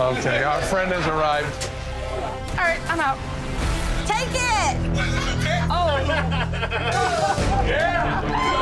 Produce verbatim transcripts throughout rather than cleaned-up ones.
Okay, our friend has arrived. All right, I'm out. Take it! Oh. Yeah!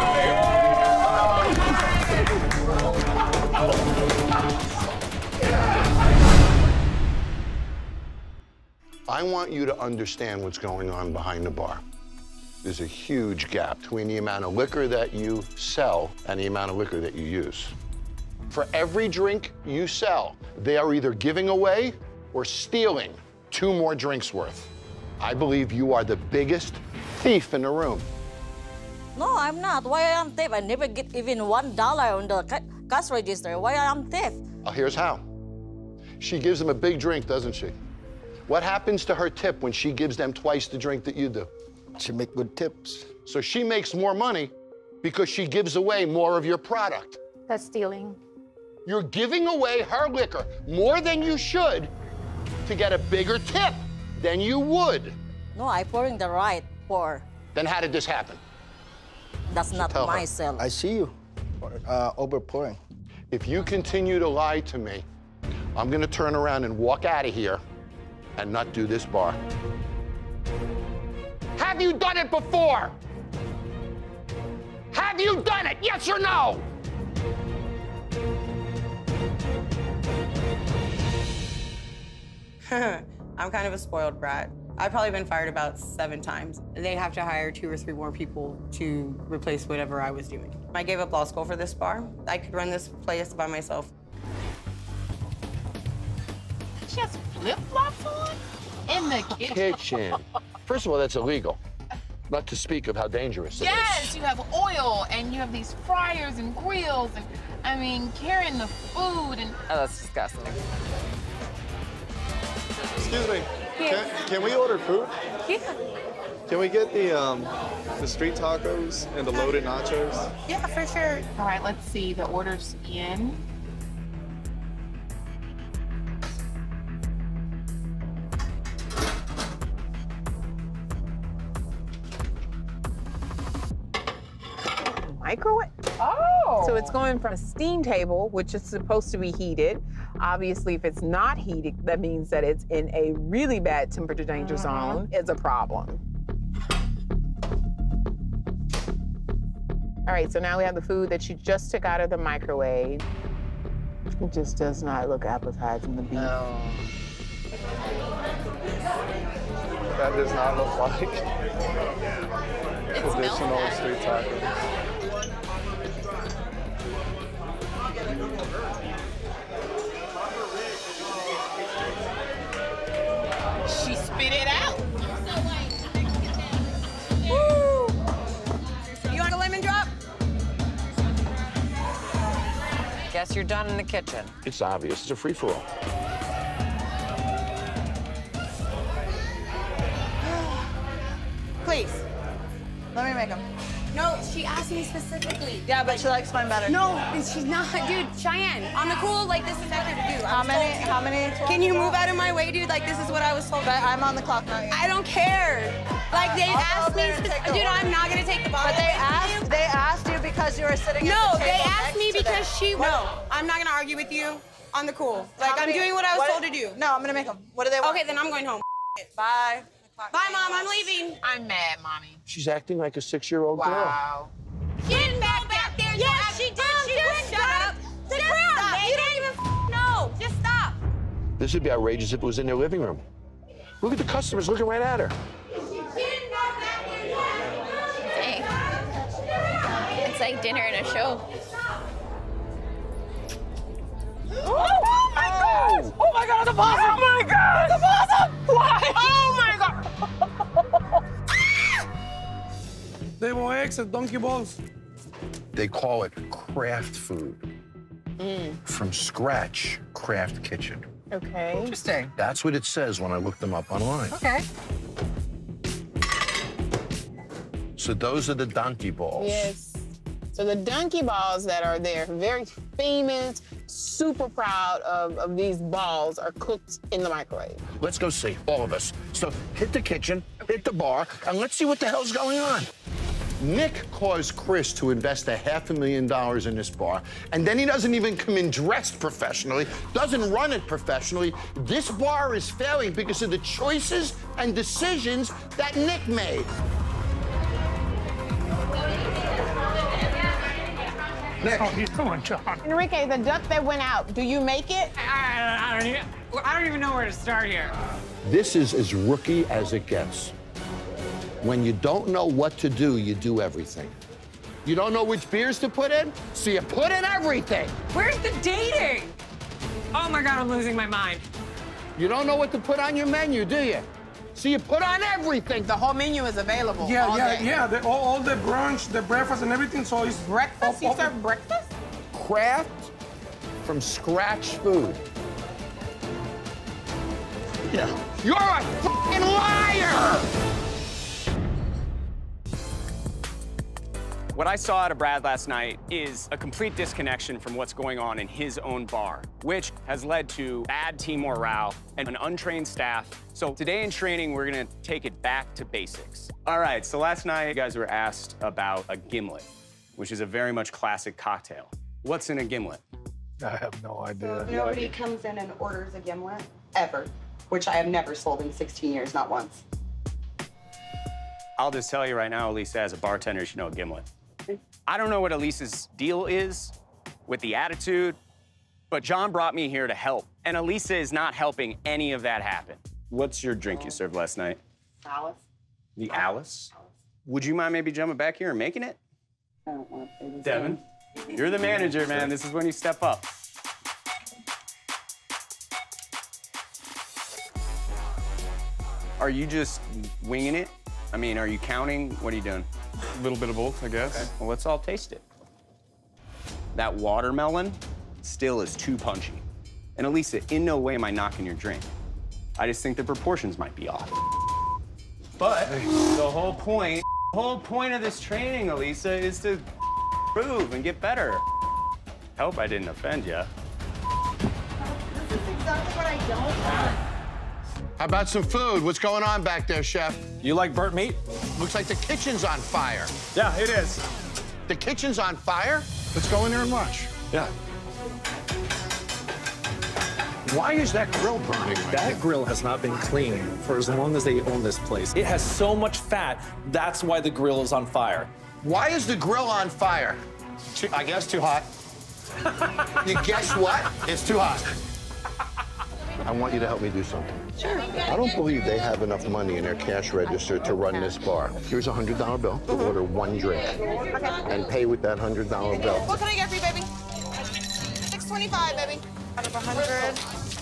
I want you to understand what's going on behind the bar. There's a huge gap between the amount of liquor that you sell and the amount of liquor that you use. For every drink you sell, they are either giving away or stealing two more drinks worth. I believe you are the biggest thief in the room. No, I'm not. Why I am thief? I never get even one dollar on the ca cash register. Why I am thief? Oh, here's how. She gives them a big drink, doesn't she? What happens to her tip when she gives them twice the drink that you do? She make good tips. So she makes more money because she gives away more of your product. That's stealing. You're giving away her liquor more than you should to get a bigger tip than you would. No, I pouring the right pour. Then how did this happen? That's So not tell her. my cell. I see you uh, overpouring. If you continue to lie to me, I'm gonna turn around and walk out of here and not do this bar. Have you done it before? Have you done it, yes or no? I'm kind of a spoiled brat. I've probably been fired about seven times. They have to hire two or three more people to replace whatever I was doing. I gave up law school for this bar. I could run this place by myself. She has flip-flops on in the kitchen. Kitchen. First of all, that's illegal. Not to speak of how dangerous it is. Yes, you have oil and you have these fryers and grills and, I mean, carrying the food and... Oh, that's disgusting. Excuse me. Can, can we order food? Yeah. Can we get the um, the street tacos and the loaded nachos? Yeah, for sure. All right, let's see. The order's in. Microwave? Oh! So it's going from a steam table, which is supposed to be heated. Obviously, if it's not heated, that means that it's in a really bad temperature danger Mm-hmm. zone. It's a problem. All right, so now we have the food that you just took out of the microwave. It just does not look appetizing, the beef. No. That does not look like traditional street tacos. She spit it out. Woo! You want a lemon drop? Guess you're done in the kitchen. It's obvious. It's a free-for-all. Please, let me make them. No, she asked me specifically. Yeah, but she likes mine better. No, she's not. Dude, Cheyenne, on the cool, like, this is what I have to do. I How was many? told to. How many? Can you move out of my way, dude? Like, this is what I was told. But I'm on the clock now. I don't care. Like, they I'll go asked me, there and take the dude, order. I'm not gonna take the bottle. But they away from asked. you. They asked you because you were sitting No, at the they table asked next me to because them. she. No, I'm not gonna argue with you. On the cool. Like, How I'm many- doing what I was what- told to do. No, I'm gonna make them. What do they want? Okay, then I'm going home. Bye. Bye, Mom. I'm leaving. I'm mad, Mommy. She's acting like a six-year-old girl. Wow. Get back, back there. Yes, she did. Mom, She just did. shut up. Sit Just down, stop. baby. You don't even know. Just stop. This would be outrageous if it was in their living room. Look at the customers looking right at her. Dang. It's like dinner and a show. Oh, my God! Oh, my God, the possum! Oh, my God! The possum! Why? Oh, my God! Table eggs and donkey balls. They call it craft food. Mm. From scratch, craft kitchen. Okay. Interesting. That's what it says when I look them up online. Okay. So those are the donkey balls. Yes. So the donkey balls that are there, very famous, super proud of, of these balls, are cooked in the microwave. Let's go see, all of us. So hit the kitchen, hit the bar, and let's see what the hell's going on. Nick caused Chris to invest a half a million dollars in this bar, and then he doesn't even come in dressed professionally, doesn't run it professionally. This bar is failing because of the choices and decisions that Nick made. Nick. Oh, he's going, John. Enrique, the duck that went out, do you make it? I, I, don't even, I don't even know where to start here. This is as rookie as it gets. When you don't know what to do, you do everything. You don't know which beers to put in, so you put in everything. Where's the dating? Oh my God, I'm losing my mind. You don't know what to put on your menu, do you? So you put on everything. The whole menu is available. Yeah, all yeah, day. yeah. The, all, all the brunch, the breakfast, and everything. So it's Breakfast? You serve breakfast? Craft from scratch food. Yeah. You're a fucking liar! What I saw out of Brad last night is a complete disconnection from what's going on in his own bar, which has led to bad team morale and an untrained staff. So today in training, we're gonna take it back to basics. All right, so last night you guys were asked about a gimlet, which is a very much classic cocktail. What's in a gimlet? I have no idea. Nobody comes in and orders a gimlet, ever, which I have never sold in sixteen years, not once. I'll just tell you right now, Elisa, as a bartender, you should know a gimlet. I don't know what Elisa's deal is with the attitude, but John brought me here to help, and Elisa is not helping any of that happen. What's your drink you served last night? Alice. The Alice? Would you mind maybe jumping back here and making it? I don't want to play this Devin, you're the manager, man. This is when you step up. Are you just winging it? I mean, are you counting? What are you doing? A little bit of both, I guess. Okay. Well, let's all taste it. That watermelon still is too punchy. And Elisa, in no way am I knocking your drink. I just think the proportions might be off. But the whole point, the whole point of this training, Elisa, is to improve and get better. Hope I didn't offend you. This is exactly what I don't want. How about some food? What's going on back there, chef? You like burnt meat? Looks like the kitchen's on fire. Yeah, it is. The kitchen's on fire? Let's go in there and watch. Yeah. Why is that grill burning? Like that grill has not been cleaned for as long as they own this place. It has so much fat, that's why the grill is on fire. Why is the grill on fire? Too, I guess too hot. You guess what? It's too hot. I want you to help me do something. Sure. I don't believe they have enough money in their cash register to run this bar. Here's a hundred dollar bill to order one drink and pay with that hundred dollar bill. What can I get for you, baby? six twenty-five, baby. Out of one hundred.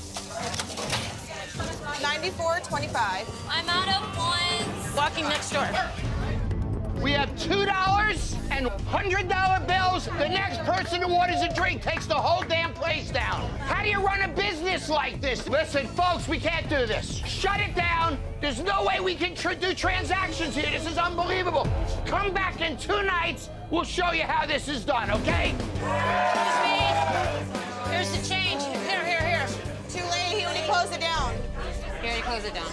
ninety-four twenty-five. I'm out of ones. Walking next door. We have two dollars and hundred dollar bills. The next person who orders a drink takes the whole damn place down. How do you run a business like this? Listen, folks, we can't do this. Shut it down. There's no way we can tr do transactions here. This is unbelievable. Come back in two nights. We'll show you how this is done, okay? Excuse me. Here's the change. Here, here, here. Too late. He only closed it down. Here, he closed it down.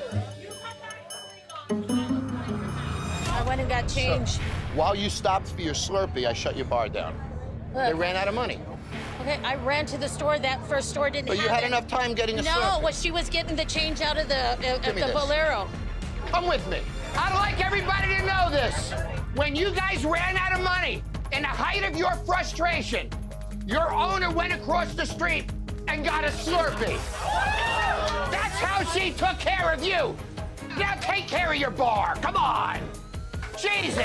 I went and got change. So, while you stopped for your Slurpee, I shut your bar down. Look. They ran out of money. Okay, I ran to the store. That first store didn't But have you had it. enough time getting a No, Slurpee. well, she was getting the change out of the, uh, Give me the this. Bolero. Come with me. I'd like everybody to know this. When you guys ran out of money, in the height of your frustration, your owner went across the street and got a Slurpee. That's how she took care of you. Now take care of your bar. Come on. Jesus.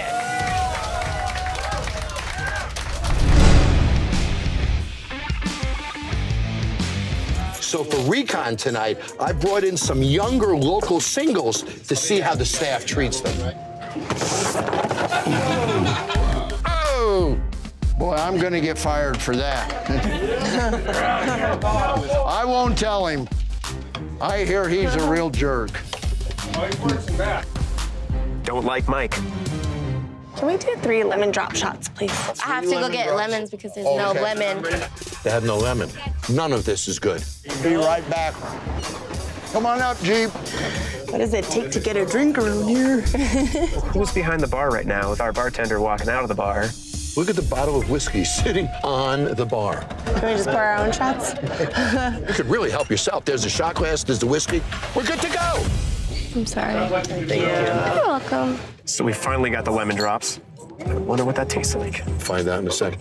So for Recon tonight, I brought in some younger local singles to see how the staff treats them. Oh, boy, I'm gonna get fired for that. I won't tell him. I hear he's a real jerk. Oh, he's working back. Don't like Mike. Can we do three lemon drop shots, please? I have to go get drops? lemons because there's Oh, no okay. lemon. They have no lemon. None of this is good. Be right back. Come on up, Jeep. What does it take to get a drink around here? Who's behind the bar right now with our bartender walking out of the bar? Look at the bottle of whiskey sitting on the bar. Can we just pour our own shots? You could really help yourself. There's the shot glass, there's the whiskey. We're good to go. I'm sorry. Thank you. You're welcome. So we finally got the lemon drops. I wonder what that tastes like. Find out in a second.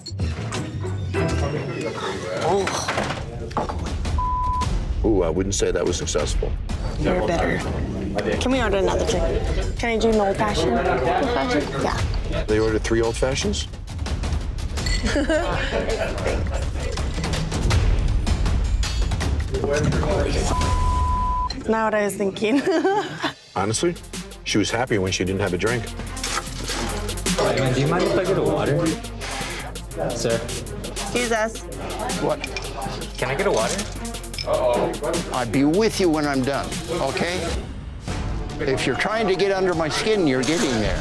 Ooh, I wouldn't say that was successful. You're better. Can we order another drink? Can I do an old fashioned? Old fashioned? Yeah. They ordered three old fashions? Not what I was thinking. Honestly, she was happier when she didn't have a drink. Do you mind if I get a water? Sir. Excuse us. What? Can I get a water? Uh-oh. I'll be with you when I'm done, okay? If you're trying to get under my skin, you're getting there.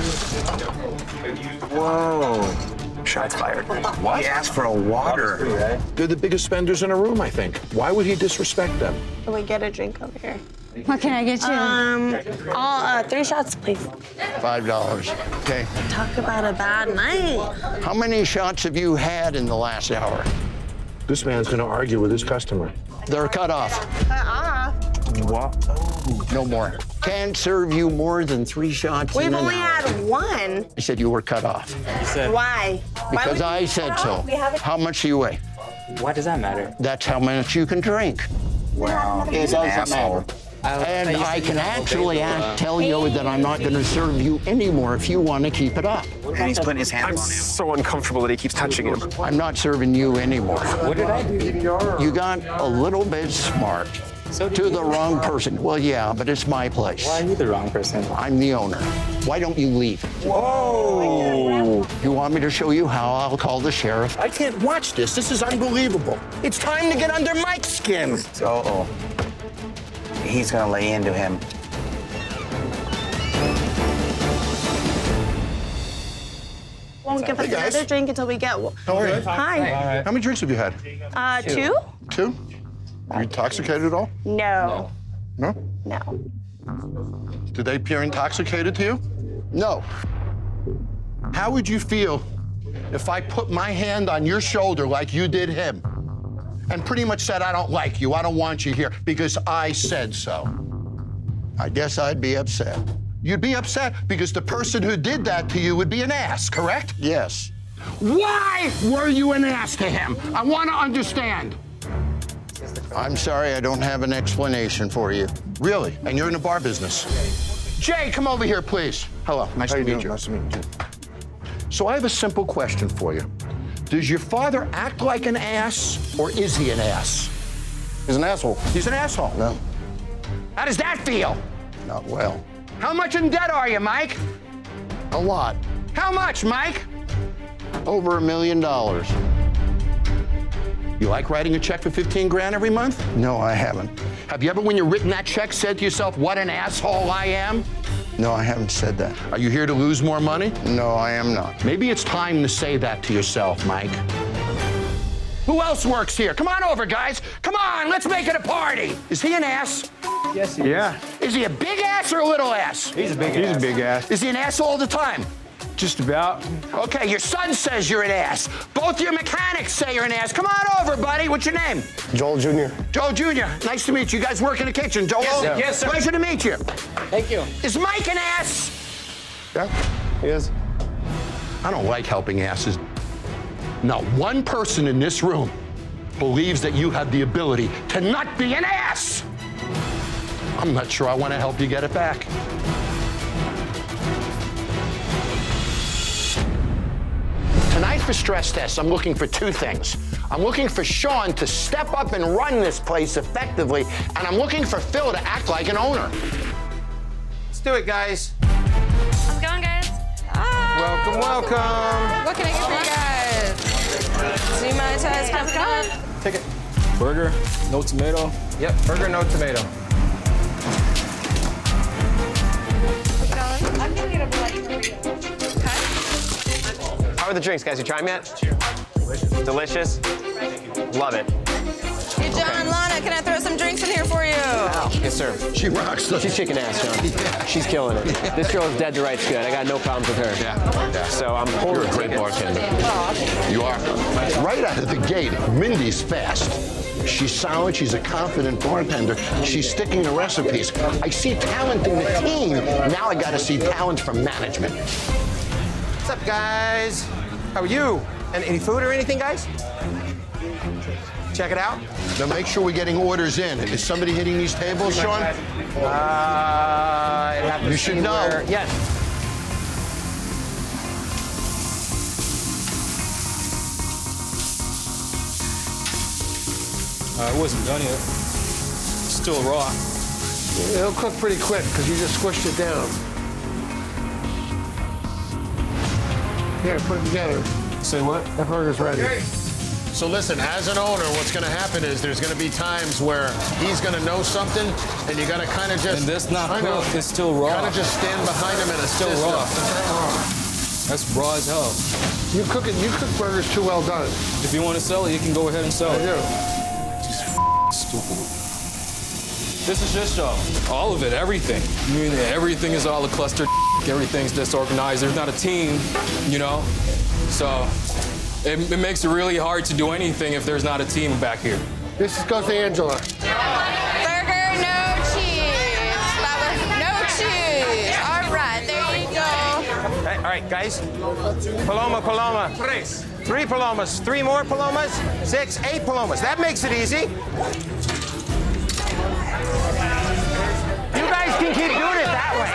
Whoa. Shots fired. What? He asked for a water. They're the biggest spenders in a room, I think. Why would he disrespect them? Can we get a drink over here? What can I get you? Um, all, uh, three shots, please. Five dollars, okay? Talk about a bad night. How many shots have you had in the last hour? This man's gonna argue with his customer. They're cut off. Cut off. What? No more. Can't serve you more than three shots We've in an only hour. had one. I said you were cut off. Why? Because Why I said so. How much do you weigh? Why does that matter? That's how much you can drink. Wow. It doesn't matter. And I can actually ask, tell you that I'm not going to serve you anymore if you want to keep it up. And he's putting his hands on him. I'm so uncomfortable that he keeps touching him. I'm not serving you anymore. What did I do? You got a little bit smart. So to the wrong person. Well, yeah, but it's my place. Why are you the wrong person? I'm the owner. Why don't you leave? Whoa! You want me to show you how? I'll call the sheriff. I can't watch this. This is unbelievable. It's time to get under Mike's skin. Uh-oh. He's gonna lay into him. Won't give us Hey, guys. another drink until we get one. How are you? Hi. How many drinks have you had? Uh, two? Two? Are you intoxicated at all? No. No? No. Did they appear intoxicated to you? No. How would you feel if I put my hand on your shoulder like you did him and pretty much said, I don't like you, I don't want you here, because I said so? I guess I'd be upset. You'd be upset because the person who did that to you would be an ass, correct? Yes. Why were you an ass to him? I want to understand. I'm sorry, I don't have an explanation for you. Really? And you're in the bar business. Jay, come over here, please. Hello, nice How to you meet doing? you. Nice to meet you. So I have a simple question for you. Does your father act like an ass, or is he an ass? He's an asshole. He's an asshole. No. How does that feel? Not well. How much in debt are you, Mike? A lot. How much, Mike? Over a million dollars. You like writing a check for fifteen grand every month? No, I haven't. Have you ever, when you're written that check, said to yourself, what an asshole I am? No, I haven't said that. Are you here to lose more money? No, I am not. Maybe it's time to say that to yourself, Mike. Who else works here? Come on over, guys. Come on, let's make it a party. Is he an ass? Yes, he is. Yeah, Is he a big ass or a little ass? he's a big He's ass. a big ass. Is he an ass all the time? Just about. Okay, your son says you're an ass. Both your mechanics say you're an ass. Come on over, buddy. What's your name? Joel Junior Joe Junior Nice to meet you. You guys work in the kitchen, Joel? Yes, sir. Yes, sir. Pleasure to meet you. Thank you. Is Mike an ass? Yeah, he is. I don't like helping asses. Not one person in this room believes that you have the ability to not be an ass. I'm not sure I want to help you get it back. Tonight for stress tests, I'm looking for two things. I'm looking for Sean to step up and run this place effectively, and I'm looking for Phil to act like an owner. Let's do it, guys. How's it going, guys? Welcome, welcome. What can I get for you guys? Demonetized. How's it going? Take it. Burger, no tomato. Yep, burger, no tomato. I'm gonna get a bloody burrito. How are the drinks, guys? You try them yet? Delicious. Delicious? Love it. Hey, John, Lana, can I throw some drinks in here for you? Wow. to serve. She rocks. The... She's kicking ass, John. Yeah. She's killing it. This girl is dead to rights good. I got no problems with her. Yeah. yeah. So I'm You're a great bartender. You are. Right out of the gate, Mindy's fast. She's solid, she's a confident bartender. She's sticking to recipes. I see talent in the team. Now I gotta see talent from management. What's up, guys? How are you? And any food or anything, guys? Check it out. Now make sure we're getting orders in. Is somebody hitting these tables, Sean? Uh, have to you should know. Where... Yes. Uh, it wasn't done yet. It's still raw. It'll cook pretty quick because you just squished it down. Here, put it together. Say what? That burger's ready. Okay. So listen, as an owner, what's going to happen is there's going to be times where he's going to know something, and you got to kind of just. And that's not cooked. It's still raw. Kind of just stand behind him and it's assist still raw. him. That's raw as hell. You cook it. You cook burgers too well done. If you want to sell it, you can go ahead and sell it. I do. Stupid. This is just uh, all of it, everything. I mean, everything is all a cluster. Everything's disorganized. There's not a team, you know? So it, it makes it really hard to do anything if there's not a team back here. This goes to Angela. Burger, no cheese. Baba, no cheese. All right, there you go. Hey, all right, guys. Paloma, Paloma. Tres. Three palomas. Three more palomas. Six, eight palomas. That makes it easy. You guys can keep doing it that way.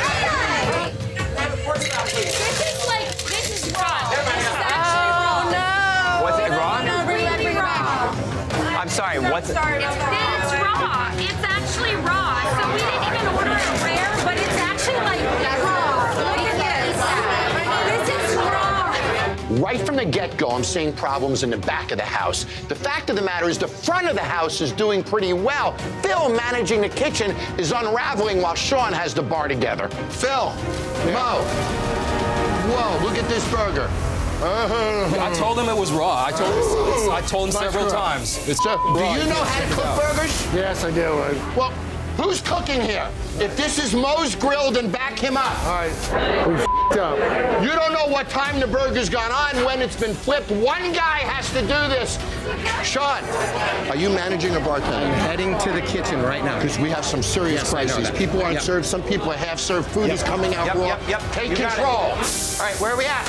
This is like, this is raw. This is actually raw. Oh, no. What's it, raw? No, bring it back, bring it back. I'm sorry, what's it? It's, it's raw. It's actually raw. So we didn't even order it rare, but it's actually like raw. Look at this. This is raw. Right from the get-go, I'm seeing problems in the back of the house. The fact of the matter is the front of the house is doing pretty well. Phil, managing the kitchen, is unraveling while Sean has the bar together. Phil, yeah. Mo, whoa, look at this burger. Uh-huh. I told him it was raw. I told him, I told him several times. It's so, raw. do you know how to cook burgers? Yes, I do. Well, who's cooking here? If this is Mo's Grill, then back him up. All right, we f***ed up. You don't know what time the burger's gone on, when it's been flipped. One guy has to do this. Sean, are you managing a bartender? I'm heading to the kitchen right now. Because we have some serious yes, crises. People aren't yep. served. Some people are half served. Food yep. is coming out yep, raw. Yep, yep. Take you control. All right, where are we at?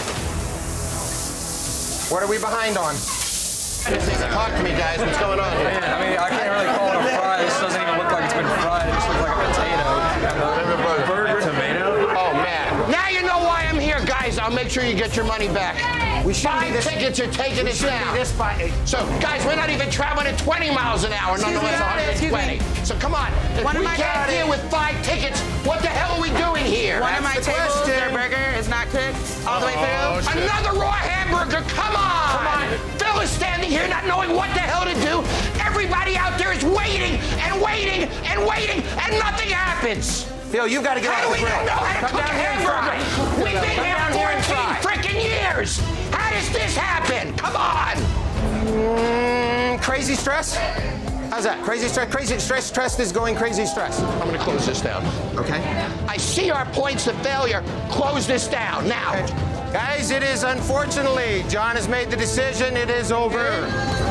What are we behind on? Talk to me, guys. What's going on here? Man, I mean, I can't really call it a fry. This doesn't even look like it's been fried. It just looks like a potato. Burger. Burger. Tomato. Oh, man. Now you know why I'm here, guys. I'll make sure you get your money back. We Five this, tickets are taking we us now. This by, so, guys, we're not even traveling at twenty miles an hour. Nonetheless, one hundred twenty. So, come on. If One we of my get here with five tickets, what the hell are we doing here? One of my tables, their burger is not cooked all the way through. Another raw hamburger. Come on. Come on. Phil is standing here not knowing what the hell to do. Everybody out there is waiting and waiting and waiting, and nothing happens. Phil, you've got to get how off the grill. How do we not know how to Come cook a hamburger? We've been here fourteen freaking years. How does this happen? Come on. Mm, crazy stress? How's that? Crazy stress? Crazy stress? Stress is going crazy stress. I'm going to close this down. Okay. I see our points of failure. Close this down now. Okay. Guys, it is unfortunately, John has made the decision. It is over.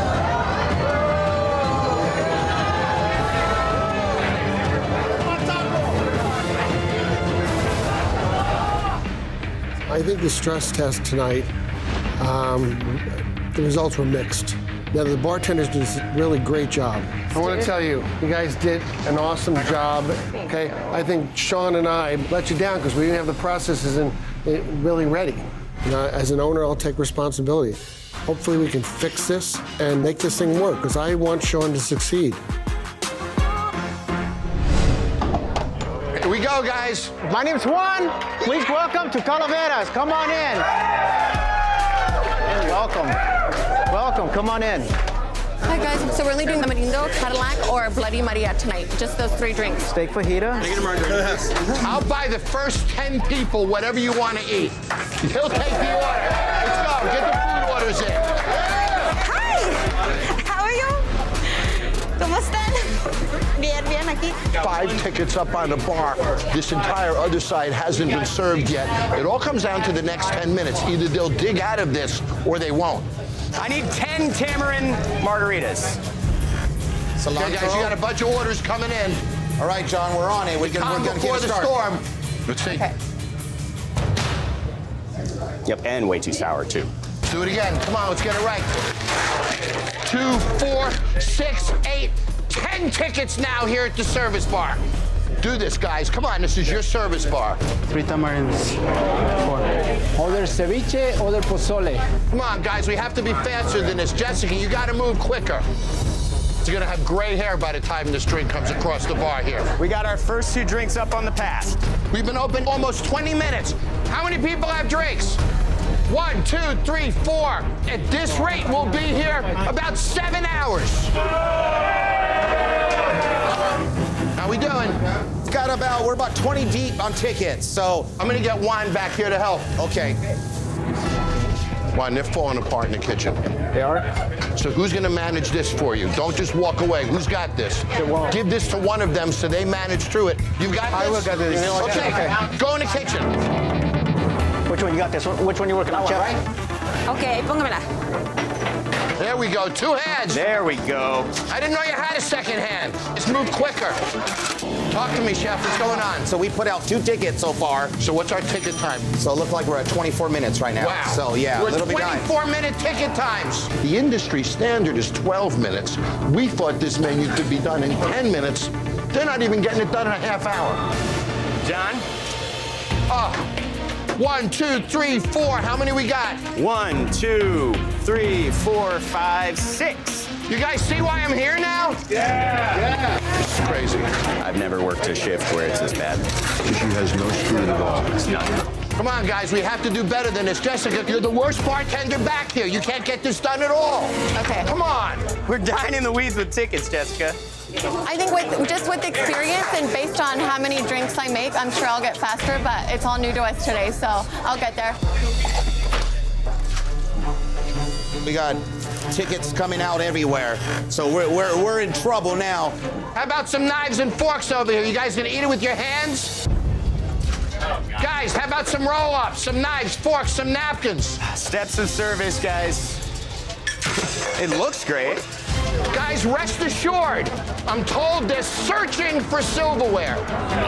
I think the stress test tonight, um, the results were mixed. Now, the bartenders did a really great job. I want to tell you, you guys did an awesome job, okay? I think Sean and I let you down because we didn't have the processes in, in really ready. You know, as an owner, I'll take responsibility. Hopefully we can fix this and make this thing work because I want Sean to succeed. Here we go, guys. My name's Juan. Please welcome to Calaveras. Come on in. Welcome. Welcome. Come on in. Hi, guys. So we're only doing the Tamarindo, Cadillac, or Bloody Maria tonight. Just those three drinks. Steak fajita. I'll buy the first ten people whatever you want to eat. He'll take the order. Let's go. Get the food orders in. Hi. How are you? ¿Cómo están? Bien, bien. Vengan aquí. Five tickets up on the bar. This entire other side hasn't been served yet. It all comes down to the next ten minutes. Either they'll dig out of this or they won't. I need ten tamarind margaritas. Okay, guys, you got a bunch of orders coming in. All right, John, we're on it. We're Calm going to before get a the start. storm. Let's see. Okay. Yep, and way too sour, too. Do it again. Come on, let's get it right. Two, four, six, eight, ten tickets now here at the service bar. Do this, guys. Come on, this is your service bar. Three tamarinds. Four. Order ceviche, order pozole. Come on, guys, we have to be faster than this. Jessica, you got to move quicker. You're gonna have gray hair by the time this drink comes across the bar here. We got our first two drinks up on the pass. We've been open almost twenty minutes. How many people have drinks? One, two, three, four. At this rate, we'll be here about seven hours. How we doing? It's got about, we're about twenty deep on tickets, so. I'm gonna get Juan back here to help. Okay. Juan, they're falling apart in the kitchen. They are? So who's gonna manage this for you? Don't just walk away. Who's got this? Give this to one of them so they manage through it. You got this? I will get this. Okay, okay. Go in the kitchen. Which one you got this one? Which one you working on, Chef? Right? Okay, póngamela. There we go, two hands. There we go. I didn't know you had a second hand. Just move quicker. Talk to me, Chef, what's going on? So we put out two tickets so far. So what's our ticket time? So it looks like we're at twenty-four minutes right now. Wow. So yeah, we're a little bit behind. twenty-four minute ticket times. The industry standard is twelve minutes. We thought this menu could be done in ten minutes. They're not even getting it done in a half hour. John? Uh, one, two, three, four. How many we got? One, two, three, four, five, six. You guys see why I'm here now? Yeah. Yeah. This is crazy. I've never worked a shift where it's this bad. She has no screw involved. It's none. Come on, guys, we have to do better than this. Jessica, you're the worst bartender back here. You can't get this done at all. Okay. Come on. We're dying in the weeds with tickets, Jessica. I think with just with experience and based on how many drinks I make, I'm sure I'll get faster, but it's all new to us today, so I'll get there. We got tickets coming out everywhere, so we're, we're, we're in trouble now. How about some knives and forks over here? You guys gonna eat it with your hands? Guys, how about some roll-ups, some knives, forks, some napkins? Steps of service, guys. It looks great. Guys, rest assured, I'm told they're searching for silverware.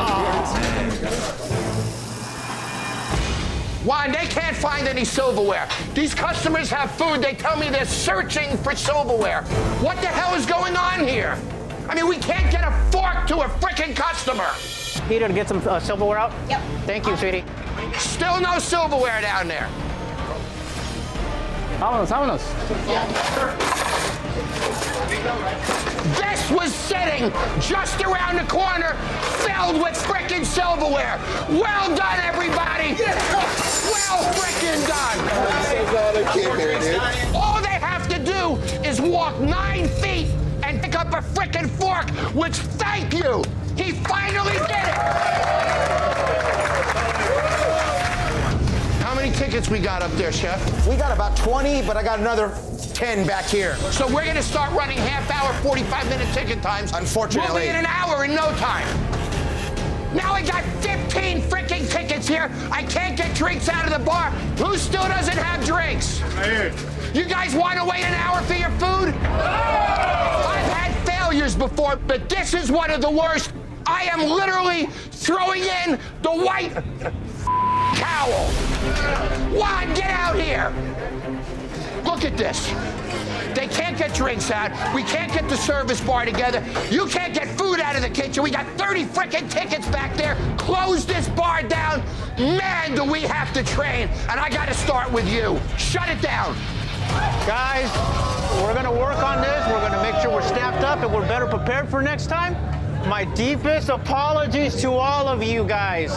Juan, they can't find any silverware. These customers have food. They tell me they're searching for silverware. What the hell is going on here? I mean, we can't get a fork to a frickin' customer. Peter, to get some uh, silverware out? Yep. Thank you, sweetie. Still no silverware down there. Vámonos, vámonos. This was sitting just around the corner, filled with frickin' silverware. Well done, everybody. Well frickin' done. All they have to do is walk nine feet and pick up a frickin' fork, which, thank you, he finally did it. How many tickets we got up there, Chef? We got about twenty, but I got another ten back here. So we're gonna start running half hour, forty-five minute ticket times. Unfortunately. We'll be in an hour in no time. Now I got fifteen freaking tickets here. I can't get drinks out of the bar. Who still doesn't have drinks? You guys wanna wait an hour for your food? I've had failures before, but this is one of the worst. I am literally throwing in the white towel. Juan, get out here. Look at this. They can't get drinks out. We can't get the service bar together. You can't get food out of the kitchen. We got thirty frickin' tickets back there. Close this bar down. Man, do we have to train. And I gotta start with you. Shut it down. Guys, we're gonna work on this. We're gonna make sure we're staffed up and we're better prepared for next time. My deepest apologies to all of you guys.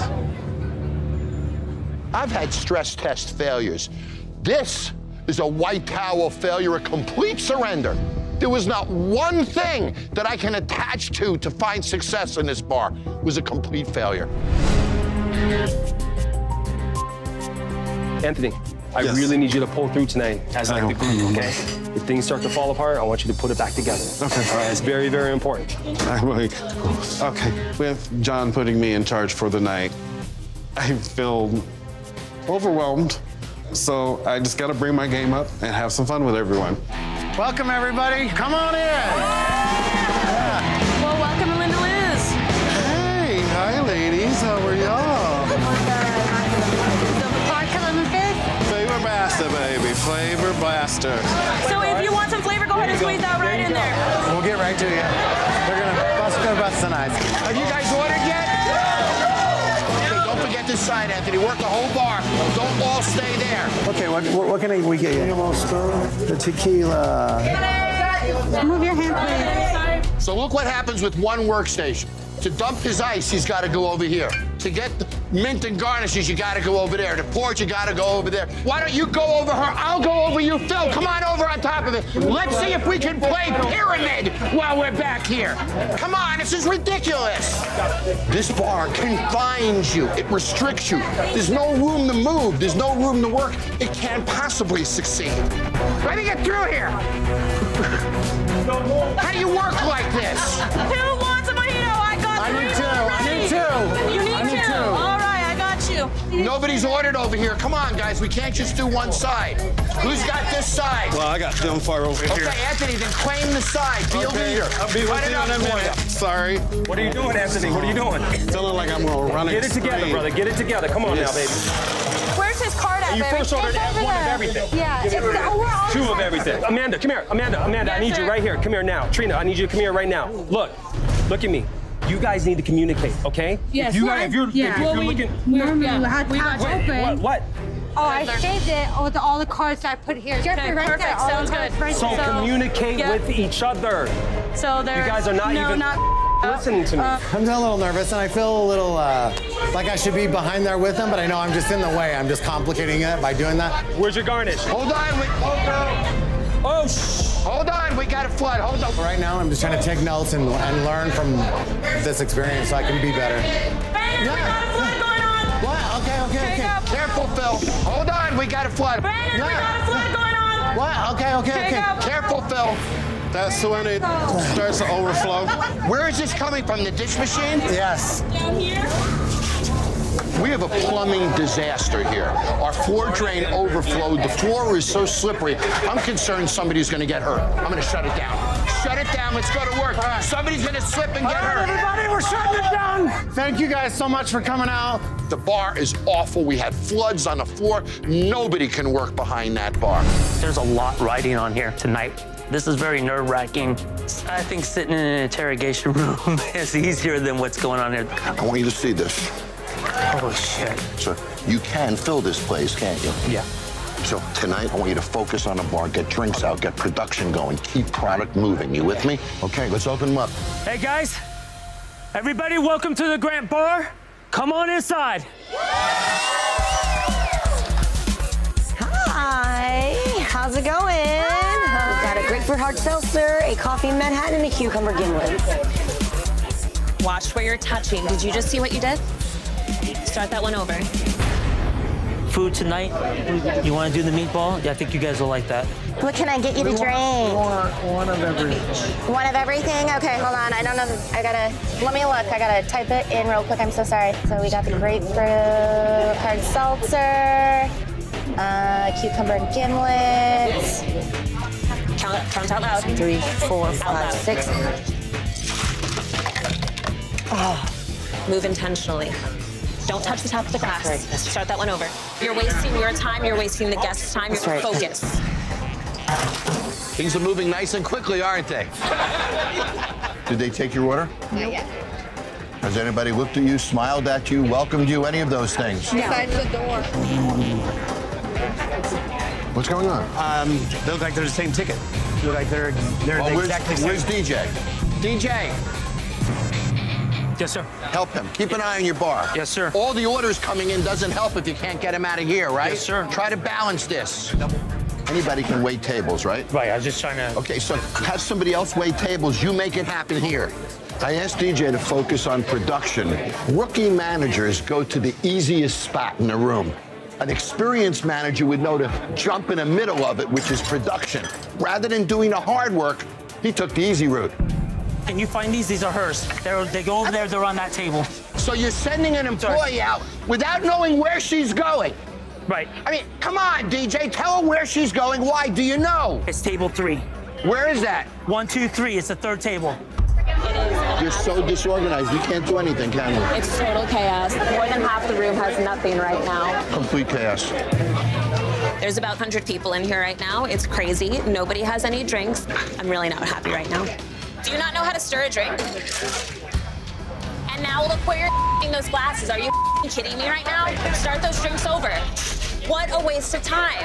I've had stress test failures. This is a white towel failure, a complete surrender. There was not one thing that I can attach to to find success in this bar. It was a complete failure. Anthony, I Yes. really need you to pull through tonight as like the group, okay? If things start to fall apart, I want you to put it back together. Okay. All right, it's very, very important. I'm like, okay, with Jon putting me in charge for the night, I feel overwhelmed. So I just gotta bring my game up and have some fun with everyone. Welcome, everybody. Come on in. Well, welcome, Linda Liz. Hey, hi, ladies. How are y'all? Flavor Blaster, baby. Flavor Blaster. So if you want some flavor, go ahead and squeeze that right in there. We'll get right to you. We're gonna bust, gonna bust tonight. Have you guys ordered yet? Okay, don't forget this side, Anthony. Work the whole bar. Don't all stay there. Okay, what, what, what can I, we get you? The tequila. Move your hand, please. So look what happens with one workstation. To dump his ice, he's got to go over here. To get the mint and garnishes, you got to go over there. To pour it, you got to go over there. Why don't you go over her? I'll go over you, Phil. Come on over on top of it. Let's see if we can play pyramid while we're back here. Come on, this is ridiculous. This bar confines you. It restricts you. There's no room to move. There's no room to work. It can't possibly succeed. Let me get through here. How do you work like this? Who wants a mojito? I got I three need two. already. I need two. You need, I need two. two. All right, I got you. Nobody's ordered over here. Come on, guys. We can't just do one side. Who's got this side? Well, I got them far over here. Okay, Anthony, then claim the side. Be Okay, a leader. I'll be Cut with it you up in a for minute. you. Sorry. What are you doing, Anthony? What are you doing? Feeling like I'm gonna run Get it together, extreme. brother. Get it together. Come on Yes. now, baby. Where's his card at, You baby? first ordered It's over one of there. everything. Yeah. Give It's, it- oh, we're on Two the of side. everything. Amanda, come here. Amanda, Amanda, I Yes, need sir. you right here. Come here now. Trina, I need you to come here right now. Look, look at me. You guys need to communicate, okay? Yes. If you Well, guys, if you're, yeah. if you're Well, we- looking, Normally, Yeah. we had We got tabs you. open. what, what? Oh, I saved it with all the cards that I put here. Jeffrey, Okay, right perfect. there. All Sounds the cards good. right So there. communicate yeah. with each other. So there's You guys are not no, even not listening to me. Uh, I'm a little nervous, and I feel a little uh, like I should be behind there with him, but I know I'm just in the way. I'm just complicating it by doing that. Where's your garnish? Hold on. We, hold on. Oh, shh. Hold on. We got a flood. Hold on. Right now, I'm just trying to take notes and, and learn from this experience so I can be better. Brandon, we got a flood going on. What? Okay, okay, Take okay. up. Careful, Phil. Hold on. We got a flood. Brandon, we got a flood going on. What? Okay, okay, Take okay. up. Careful, Phil. That's when it starts to overflow. Where is this coming from? The dish machine? Yes. Down here. We have a plumbing disaster here. Our floor drain overflowed. The floor is so slippery. I'm concerned somebody's going to get hurt. I'm going to shut it down. Shut it down. Let's go to work. Somebody's going to slip and get All right, hurt. everybody, we're shutting it down. Thank you guys so much for coming out. The bar is awful. We had floods on the floor. Nobody can work behind that bar. There's a lot riding on here tonight. This is very nerve-wracking. I think sitting in an interrogation room is easier than what's going on here. I want you to see this. Oh, shit. So you can fill this place, can't you? Yeah. So tonight, I want you to focus on the bar, get drinks out, get production going, keep product moving. You with me? Okay, let's open them up. Hey, guys. Everybody, welcome to the Grant Bar. Come on inside. Hi, how's it going? We've got a grapefruit hard seltzer, a coffee Manhattan, and a cucumber gimlet. Watch where you're touching. Did you just see what you did? Start that one over. Food tonight. You want to do the meatball? Yeah, I think you guys will like that. What can I get you to drink? One, one of every. One of everything? Okay, hold on. I don't know. I gotta, let me look. I gotta type it in real quick. I'm so sorry. So we got the grapefruit hard seltzer, uh, cucumber gimlet. Count, count out loud. Three, four, five, six. Oh, move intentionally. Don't touch the top of the glass. That's right, that's right. Start that one over. You're wasting your time. You're wasting the guest's time. That's You're right. focused. Things are moving nice and quickly, aren't they? Did they take your order? Not yet. Has anybody looked at you, smiled at you, welcomed you, any of those things? Besides the door. What's going on? Um, they look like they're the same ticket. They look like they're they're Oh, the where's, exactly same. where's D J? D J, Yes, sir. help him. Keep an eye on your bar. Yes, sir. All the orders coming in doesn't help if you can't get them out of here, right? Yes, sir. Try to balance this. Anybody can wait tables, right? Right, I was just trying to... Okay, so have somebody else wait tables. You make it happen here. I asked D J to focus on production. Rookie managers go to the easiest spot in the room. An experienced manager would know to jump in the middle of it, which is production. Rather than doing the hard work, he took the easy route. Can you find these? These are hers. They're, they go over there, they're on that table. So you're sending an employee out without knowing where she's going? Right. I mean, come on, D J, tell her where she's going. Why? Do you know? It's table three. Where is that? One, two, three. It's the third table. You're so disorganized. We can't do anything, can we? It's total chaos. More than half the room has nothing right now. Complete chaos. There's about one hundred people in here right now. It's crazy. Nobody has any drinks. I'm really not happy right now. Do you not know how to stir a drink? And now look where you're f***ing those glasses. Are you f***ing kidding me right now? Start those drinks over. What a waste of time.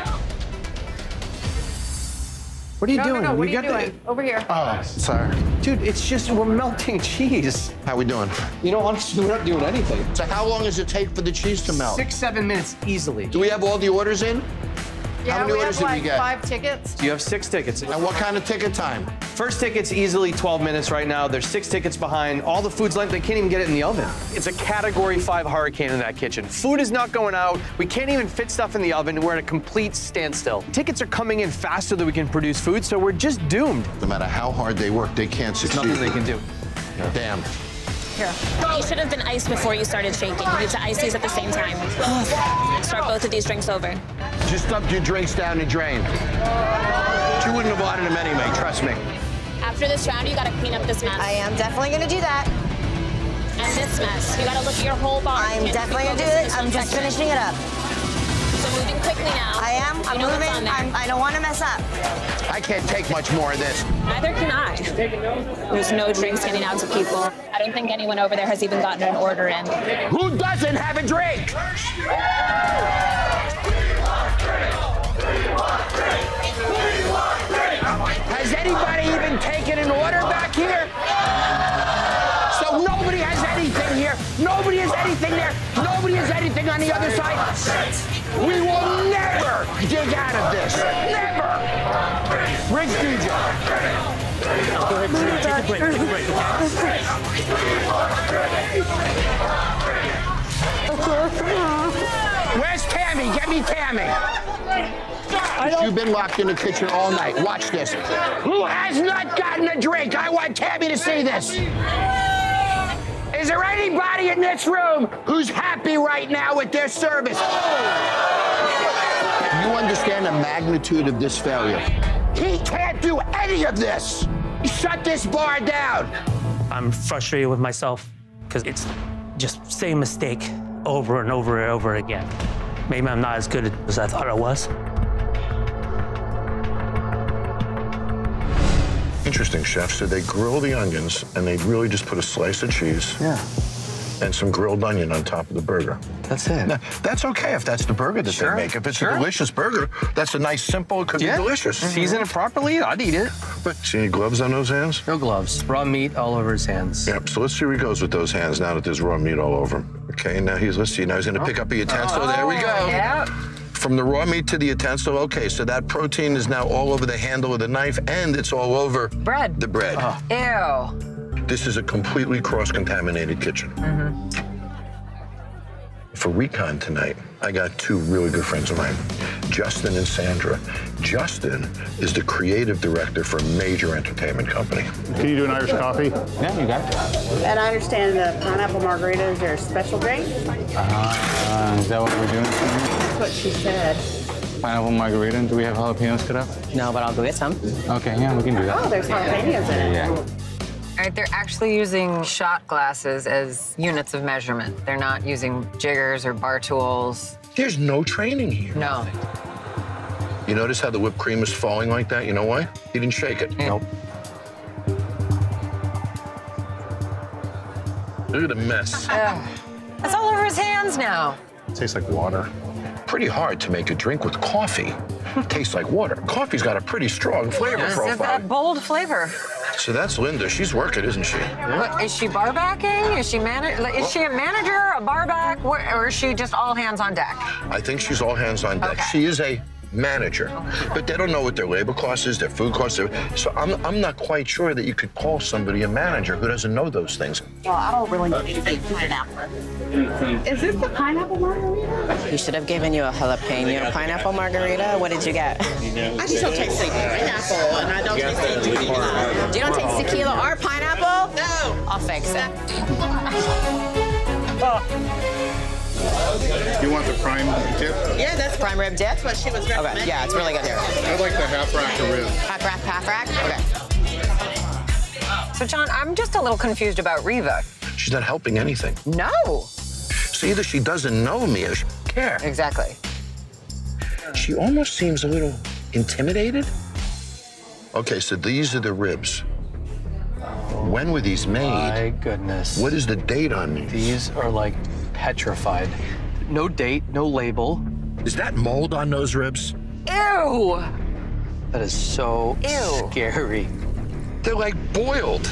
What are you no, doing? No, no, what we are you got doing? Over here. Oh, sorry. Dude, it's just, we're melting cheese. How we doing? You know, honestly, we're not doing anything. So how long does it take for the cheese to melt? Six, seven minutes easily. Do we have all the orders in? Yeah, How many we orders have did like we get? five tickets. You have six tickets. And what kind of ticket time? First ticket's easily twelve minutes right now. There's six tickets behind. All the food's left. They can't even get it in the oven. It's a category five hurricane in that kitchen. Food is not going out. We can't even fit stuff in the oven. We're at a complete standstill. Tickets are coming in faster than we can produce food, so we're just doomed. No matter how hard they work, they can't succeed. There's nothing they can do. Yeah. Damn. Here. You should have been iced before you started shaking. You need to ice these at the same time. Start both of these drinks over. Just dump your drinks down the drain. You wouldn't have wanted them anyway, trust me. After this round, you gotta clean up this mess. I am definitely gonna do that. And this mess. You gotta look at your whole bar. I'm definitely gonna do it. I'm just finishing it up. So moving quickly now. I am. I'm you know moving. I'm, I don't want to mess up. I can't take much more of this. Neither can I. There's no drinks getting out to people. I don't think anyone over there has even gotten an order in. Who doesn't have a drink? Has anybody even taken an order back here? So nobody has anything here. Nobody has anything there. Nobody has anything on the other side. We will never dig out of this. Never. Rinse D J. Go ahead, take a break, take a break. Where's Tammy? Get me Tammy. You've been locked in the kitchen all night. Watch this. Who has not gotten a drink? I want Tammy to see this. Is there anybody in this room who's happy right now with their service? You understand the magnitude of this failure. He can't do any of this. Shut this bar down. I'm frustrated with myself because it's just same mistake over and over and over again. Maybe I'm not as good as I thought I was. Interesting, chef. So they grill the onions, and they really just put a slice of cheese Yeah. and some grilled onion on top of the burger. That's it. Now, that's okay if that's the burger that Sure, they make. If it's sure. a delicious burger, that's a nice, simple, it could Yeah. be delicious. Season it properly, I'd eat it. But see any gloves on those hands? No gloves. Raw meat all over his hands. Yep, so let's see where he goes with those hands now that there's raw meat all over him. Okay, now he's, let's see, now he's gonna pick up a utensil. Oh, there we go. Yeah. From the raw meat to the utensil, okay, so that protein is now all over the handle of the knife, and it's all over bread. the bread. Ew. This is a completely cross-contaminated kitchen. Mm-hmm. For recon tonight, I got two really good friends of mine, Justin and Sandra. Justin is the creative director for a major entertainment company. Can you do an Irish coffee? Yeah, you got it. And I understand the pineapple margarita is your special drink? Uh, is that what we're doing? That's what she said. Pineapple margarita. And do we have jalapenos cut up? No, but I'll go get some. Okay, yeah, we can do that. Oh, there's jalapenos in it. Yeah. All right, they're actually using shot glasses as units of measurement. They're not using jiggers or bar tools. There's no training here. No. You notice how the whipped cream is falling like that? You know why? He didn't shake it. Nope. Look at the mess. Ugh. It's all over his hands now. Tastes like water. Pretty hard to make a drink with coffee. Tastes like water. Coffee's got a pretty strong flavor Yes, it's profile. that bold flavor. So that's Linda. She's working, isn't she? What, is she bar backing? Is she man? Is she a manager, a bar back, or is she just all hands on deck? I think she's all hands on deck. Okay. She is a manager, but they don't know what their labor cost is, their food costs. So I'm, I'm not quite sure that you could call somebody a manager who doesn't know those things. Well, I don't really need pineapple. Is this the pineapple margarita? He should have given you a jalapeno pineapple margarita. What did you get? I just don't taste the pineapple, and I don't taste the tequila. You don't taste tequila or pineapple? No. I'll fix it. You want the prime dip? Yeah, that's prime rib dip. What she was recommending. Okay, yeah, it's really good here. I like the half rack of ribs. Half rack, half rack? Okay. So, John, I'm just a little confused about Reva. She's not helping anything. No. So either she doesn't know me or she doesn't care. Exactly. She almost seems a little intimidated. Okay, so these are the ribs. When were these made? My goodness. What is the date on these? These are like petrified. No date, no label. Is that mold on those ribs? Ew! That is so Ew. scary. They're like boiled.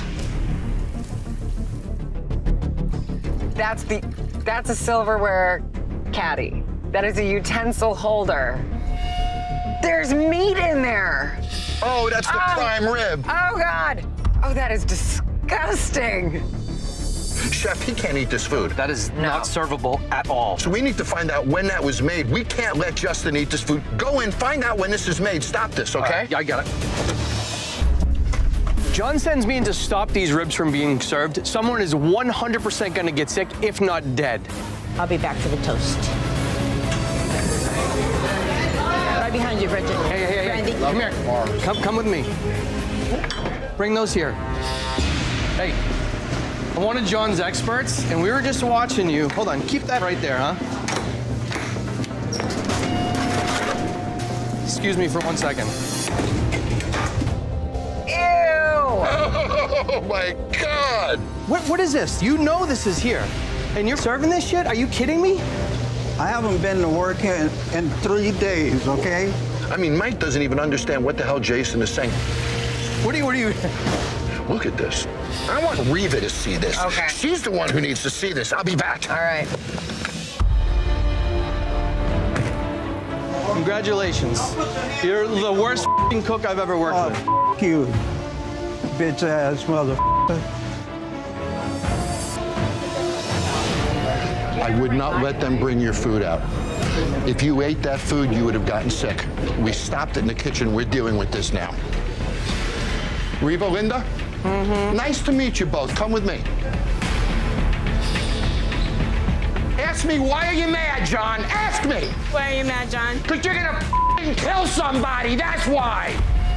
That's the, that's a silverware caddy. That is a utensil holder. There's meat in there. Oh, that's the oh. prime rib. Oh, God. Oh, that is disgusting. Chef, he can't eat this food. That is no. not servable at all. So we need to find out when that was made. We can't let Justin eat this food. Go in, find out when this is made. Stop this, okay? Right, yeah, I got it. John sends me in to stop these ribs from being served. Someone is one hundred percent gonna get sick, if not dead. I'll be back for the toast. Right behind you, Bridget. Hey, hey, hey, Brandy. hey. Come here. Come, come with me. Bring those here. Hey, I'm one of John's experts, and we were just watching you. Hold on, keep that right there, huh? Excuse me for one second. Oh, my God. What, what is this? You know this is here, and you're serving this shit? Are you kidding me? I haven't been to work in, in three days, okay? I mean, Mike doesn't even understand what the hell Jason is saying. What are you, what are you? Look at this. I want Reva to see this. Okay. She's the one who needs to see this. I'll be back. All right. Congratulations. You're the worst f***ing cook I've ever worked oh, with. F you, bitch ass motherfucker. I would not let them bring your food out. If you ate that food, you would have gotten sick. We stopped it in the kitchen. We're dealing with this now. Reva, Linda? Mm-hmm. Nice to meet you both. Come with me. Ask me, why are you mad, John? Ask me. Why are you mad, John? Because you're gonna f***ing kill somebody, that's why.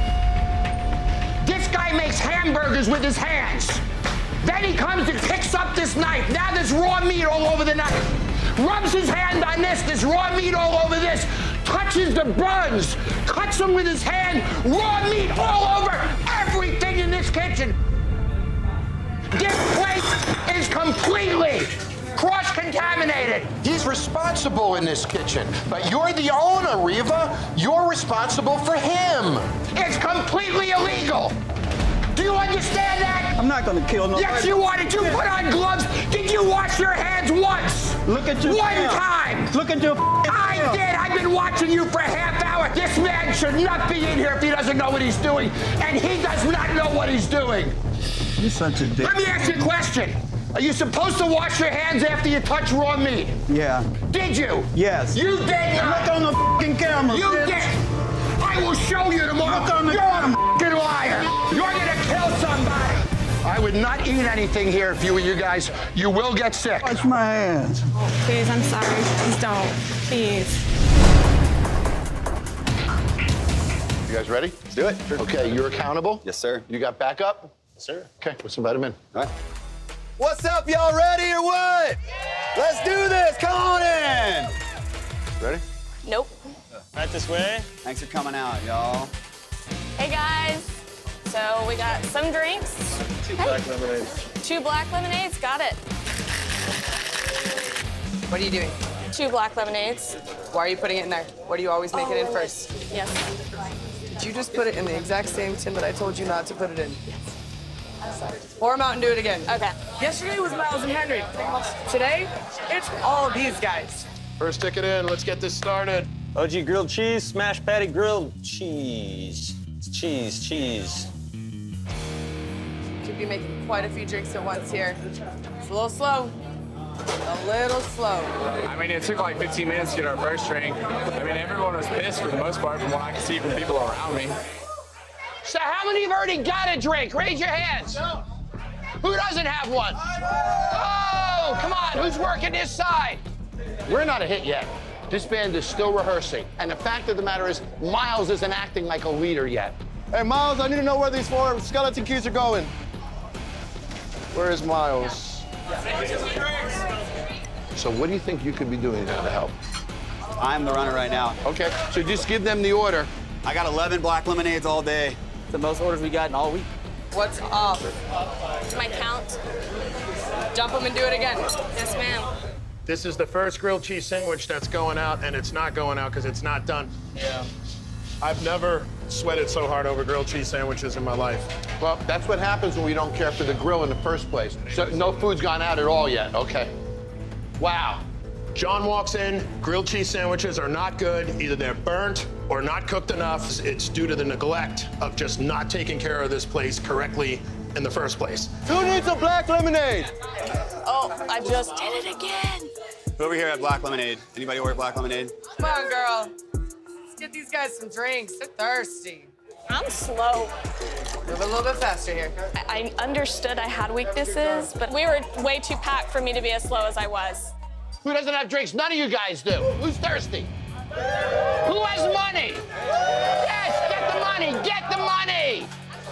This guy makes hamburgers with his hands. Then he comes and picks up this knife. Now there's raw meat all over the knife. Rubs his hand on this, there's raw meat all over this. Touches the buns, cuts them with his hand, raw meat all over everything in this kitchen. This place is completely cross-contaminated. He's responsible in this kitchen, but you're the owner, Reva. You're responsible for him. It's completely illegal. Do you understand that? I'm not gonna kill nobody. Yes, you are. Did you put on gloves? Did you wash your hands once? Look at your One tail. time. Look at your I tail. did. I've been watching you for a half hour. This man should not be in here if he doesn't know what he's doing, and he does not know what he's doing. You're such a dick. Let me ask you a question. Are you supposed to wash your hands after you touch raw meat? Yeah. Did you? Yes. You did not. Look on the fucking camera. You bitch. did. I will show you tomorrow. Look on the You're camera. a fucking liar. You're gonna kill somebody. I would not eat anything here if you were you guys. You will get sick. Wash my hands. Please, I'm sorry. Please don't. Please. You guys ready? Let's do it. Sure. Okay, you're accountable? Yes, sir. You got backup? Yes, sir. Okay, let's invite him in. All right. What's up, y'all ready or what? Yeah. Let's do this, come on in. Ready? Nope. Right this way. Thanks for coming out, y'all. Hey guys, so we got some drinks. Two hey. black lemonades. Two black lemonades, got it. What are you doing? Two black lemonades. Why are you putting it in there? What do you always make oh, it in first? Yes. Did you just put it in the exact same tin that I told you not to put it in? Yes. Pour them out and do it again. Okay. Yesterday was Miles and Henry. Today, it's all these guys. First ticket in, let's get this started. O G grilled cheese, smash patty grilled cheese. It's cheese, cheese. Could be making quite a few drinks at once here. It's a little slow. A little slow. I mean, it took like fifteen minutes to get our first drink. I mean, everyone was pissed for the most part from what I can see from people around me. So how many have already got a drink? Raise your hands. Who doesn't have one? Oh, come on, who's working this side? We're not a hit yet. This band is still rehearsing. And the fact of the matter is, Miles isn't acting like a leader yet. Hey, Miles, I need to know where these four skeleton keys are going. Where is Miles? So what do you think you could be doing now to help? I'm the runner right now. Okay, so just give them the order. I got eleven black lemonades all day. It's the most orders we got in all week. What's up? My count. Jump them and do it again. Yes, ma'am. This is the first grilled cheese sandwich that's going out, and it's not going out because it's not done. Yeah. I've never sweated so hard over grilled cheese sandwiches in my life. Well, that's what happens when we don't care for the grill in the first place. So no food's gone out at all yet, okay. Wow. John walks in, grilled cheese sandwiches are not good. Either they're burnt or not cooked enough. It's due to the neglect of just not taking care of this place correctly in the first place. Who needs a black lemonade? Oh, I just did it again. Who over here had black lemonade? Anybody order black lemonade? Come on, girl. Let's get these guys some drinks. They're thirsty. I'm slow. Move a little bit faster here. I I understood I had weaknesses, but we were way too packed for me to be as slow as I was. Who doesn't have drinks? None of you guys do. Who's thirsty? Who has money? Yes, get the money, get the money!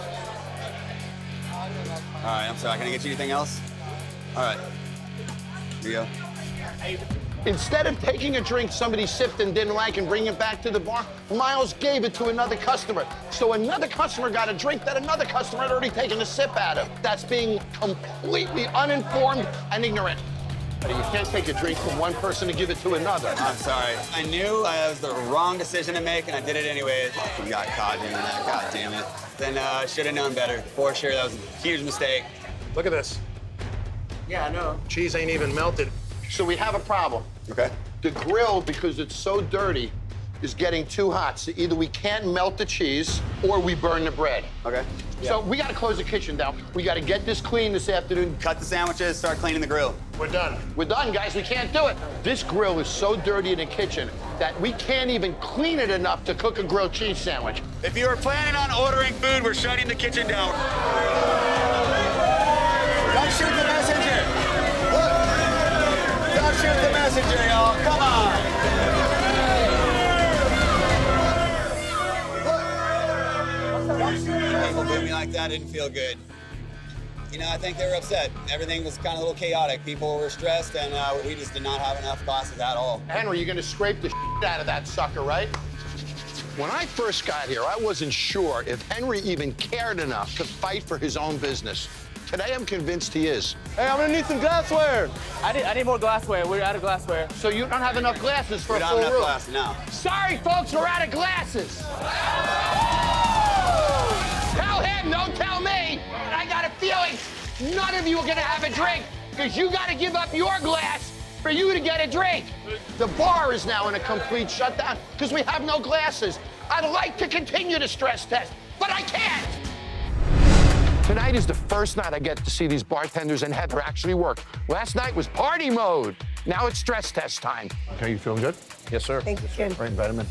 All right, I'm sorry. Can I get you anything else? All right. Here you go. Instead of taking a drink somebody sipped and didn't like and bringing it back to the bar, Miles gave it to another customer. So another customer got a drink that another customer had already taken a sip out of. That's being completely uninformed and ignorant. You can't take a drink from one person and give it to another. I'm sorry. I knew I was the wrong decision to make, and I did it anyways. We got caught doing that. God damn it. Then I uh, should have known better. For sure, that was a huge mistake. Look at this. Yeah, I know. Cheese ain't even melted. So we have a problem. Okay. The grill, because it's so dirty, is getting too hot. So either we can't melt the cheese or we burn the bread. Okay. So we got to close the kitchen down. We got to get this clean this afternoon. Cut the sandwiches, start cleaning the grill. We're done. We're done, guys. We can't do it. This grill is so dirty in the kitchen that we can't even clean it enough to cook a grilled cheese sandwich. If you are planning on ordering food, we're shutting the kitchen down. Don't shoot the messenger. Look. Don't shoot the messenger, y'all. Come on. People do me like that didn't feel good. You know, I think they were upset. Everything was kind of a little chaotic. People were stressed, and uh, we just did not have enough glasses at all. Henry, you're going to scrape the shit out of that sucker, right? When I first got here, I wasn't sure if Henry even cared enough to fight for his own business. Today, I'm convinced he is. Hey, I'm gonna need some glassware. I need, I need more glassware. We're out of glassware. So you don't have enough glasses for we a don't full have room? enough glasses, no. Sorry, folks, we're out of glasses. Tell him, don't tell me. I got a feeling none of you are gonna have a drink because you gotta give up your glass for you to get a drink. The bar is now in a complete shutdown because we have no glasses. I'd like to continue the stress test, but I can't. Tonight is the first night I get to see these bartenders and Heather actually work. Last night was party mode. Now it's stress test time. Okay, you feeling good? Yes, sir. Thank you, Ken. Right, vitamin.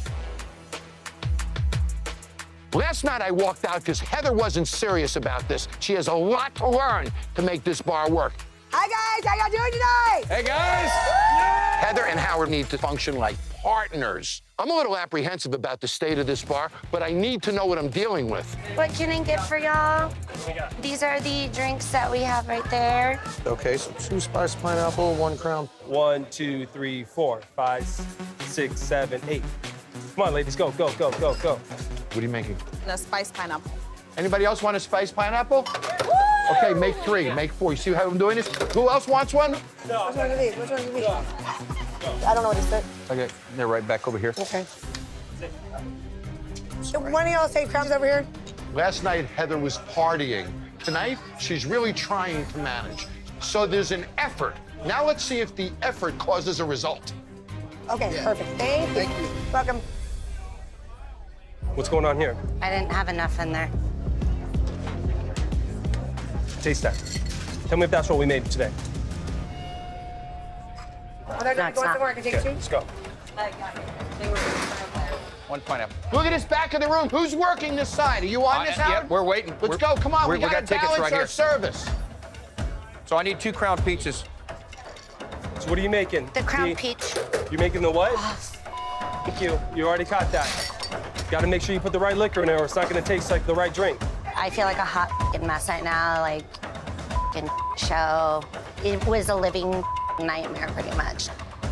Last night I walked out because Heather wasn't serious about this. She has a lot to learn to make this bar work. Hi, guys. How y'all doing tonight? Hey, guys! Heather and Howard need to function like partners. I'm a little apprehensive about the state of this bar, but I need to know what I'm dealing with. What can I get for y'all? These are the drinks that we have right there. Okay, so two spiced pineapple, one crown. One, two, three, four, five, six, seven, eight. Come on, ladies, go, go, go, go, go. What are you making? The spiced pineapple. Anybody else want a spiced pineapple? Woo! Okay, make three, make four. You see how I'm doing this? Who else wants one? No. Which one are these? Which one are these? I don't know what he said. Okay, they're right back over here. Okay. So one of y'all say crumbs over here? Last night, Heather was partying. Tonight, she's really trying to manage. So there's an effort. Now let's see if the effort causes a result. Okay, Yeah. perfect. Thank you. Thank you. Welcome. What's going on here? I didn't have enough in there. Taste that. Tell me if that's what we made today. Are there No, it's going not. somewhere I can take Okay, two? let's go. One pineapple. Look at this back of the room. Who's working this side? Are you on Uh, this, yeah, Howard? we're waiting. Let's We're- go. Come on. we're- We we got got to tickets balance right our here. service. So I need two crown peaches. So what are you making? The crown The- peach. You're making the what? Thank you. You already caught that. Got to make sure you put the right liquor in there, or it's not going to taste like the right drink. I feel like a hot f***ing mess right now, like f***ing show. It was a living nightmare, pretty much.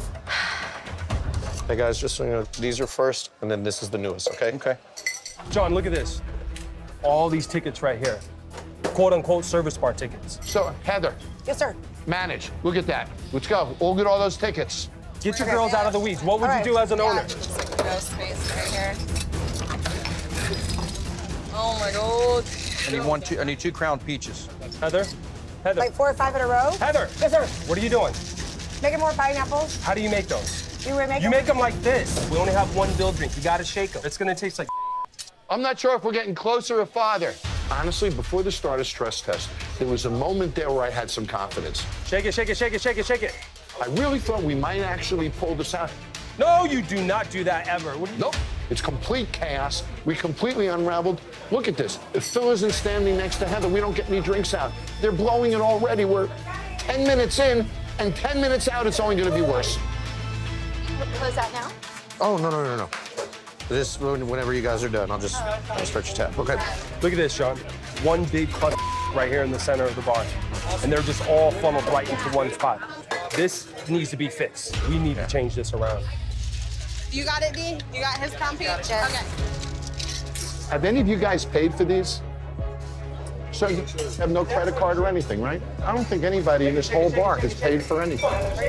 Hey, guys, just so you know, these are first, and then this is the newest, okay? Okay. John, look at this. All these tickets right here. Quote-unquote service bar tickets. So, Heather. Yes, sir. Manage. Look at that. Let's go. We'll get all those tickets. Get your girls out of the weeds. What would All you right. do as an owner? No space right here. Oh my god. I need one, two, I need two crown peaches. Heather? Heather? Like four or five in a row? Heather! Yes, sir. What are you doing? Making more pineapples. How do you make those? You make You them? make them like this. We only have one dill drink. You gotta shake them. It's gonna taste like I'm not sure if we're getting closer or farther. Honestly, before the start of stress test, there was a moment there where I had some confidence. Shake it, shake it, shake it, shake it, shake it. I really thought we might actually pull this out. No, you do not do that ever. What do you... Nope. It's complete chaos. We completely unraveled. Look at this. If Phil isn't standing next to Heather, we don't get any drinks out. They're blowing it already. We're ten minutes in, and ten minutes out, it's only going to be worse. Close that now? Oh, no, no, no, no. This, whenever you guys are done, I'll just I'll stretch your tap. Okay. Look at this, Sean. One big cluster right here in the center of the bar. And they're just all funneled right into one spot. This needs to be fixed. We need to change this around. You got it, D? You got his crown peach? Okay. Have any of you guys paid for these? So you have no credit card or anything, right? I don't think anybody in this whole bar has paid for anything.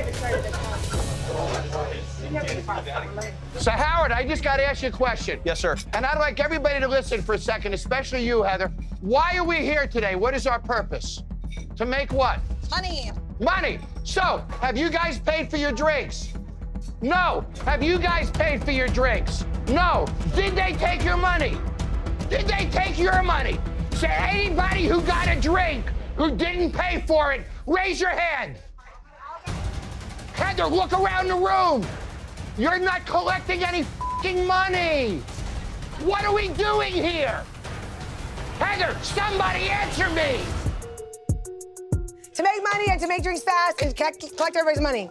So, Howard, I just got to ask you a question. Yes, sir. And I'd like everybody to listen for a second, especially you, Heather. Why are we here today? What is our purpose? To make what? Money. Money. So, have you guys paid for your drinks? No. Have you guys paid for your drinks? No. Did they take your money? Did they take your money? So anybody who got a drink who didn't pay for it, raise your hand. Heather, look around the room. You're not collecting any fucking money. What are we doing here? Heather, somebody answer me. To make money and to make drinks fast and collect collect everybody's money.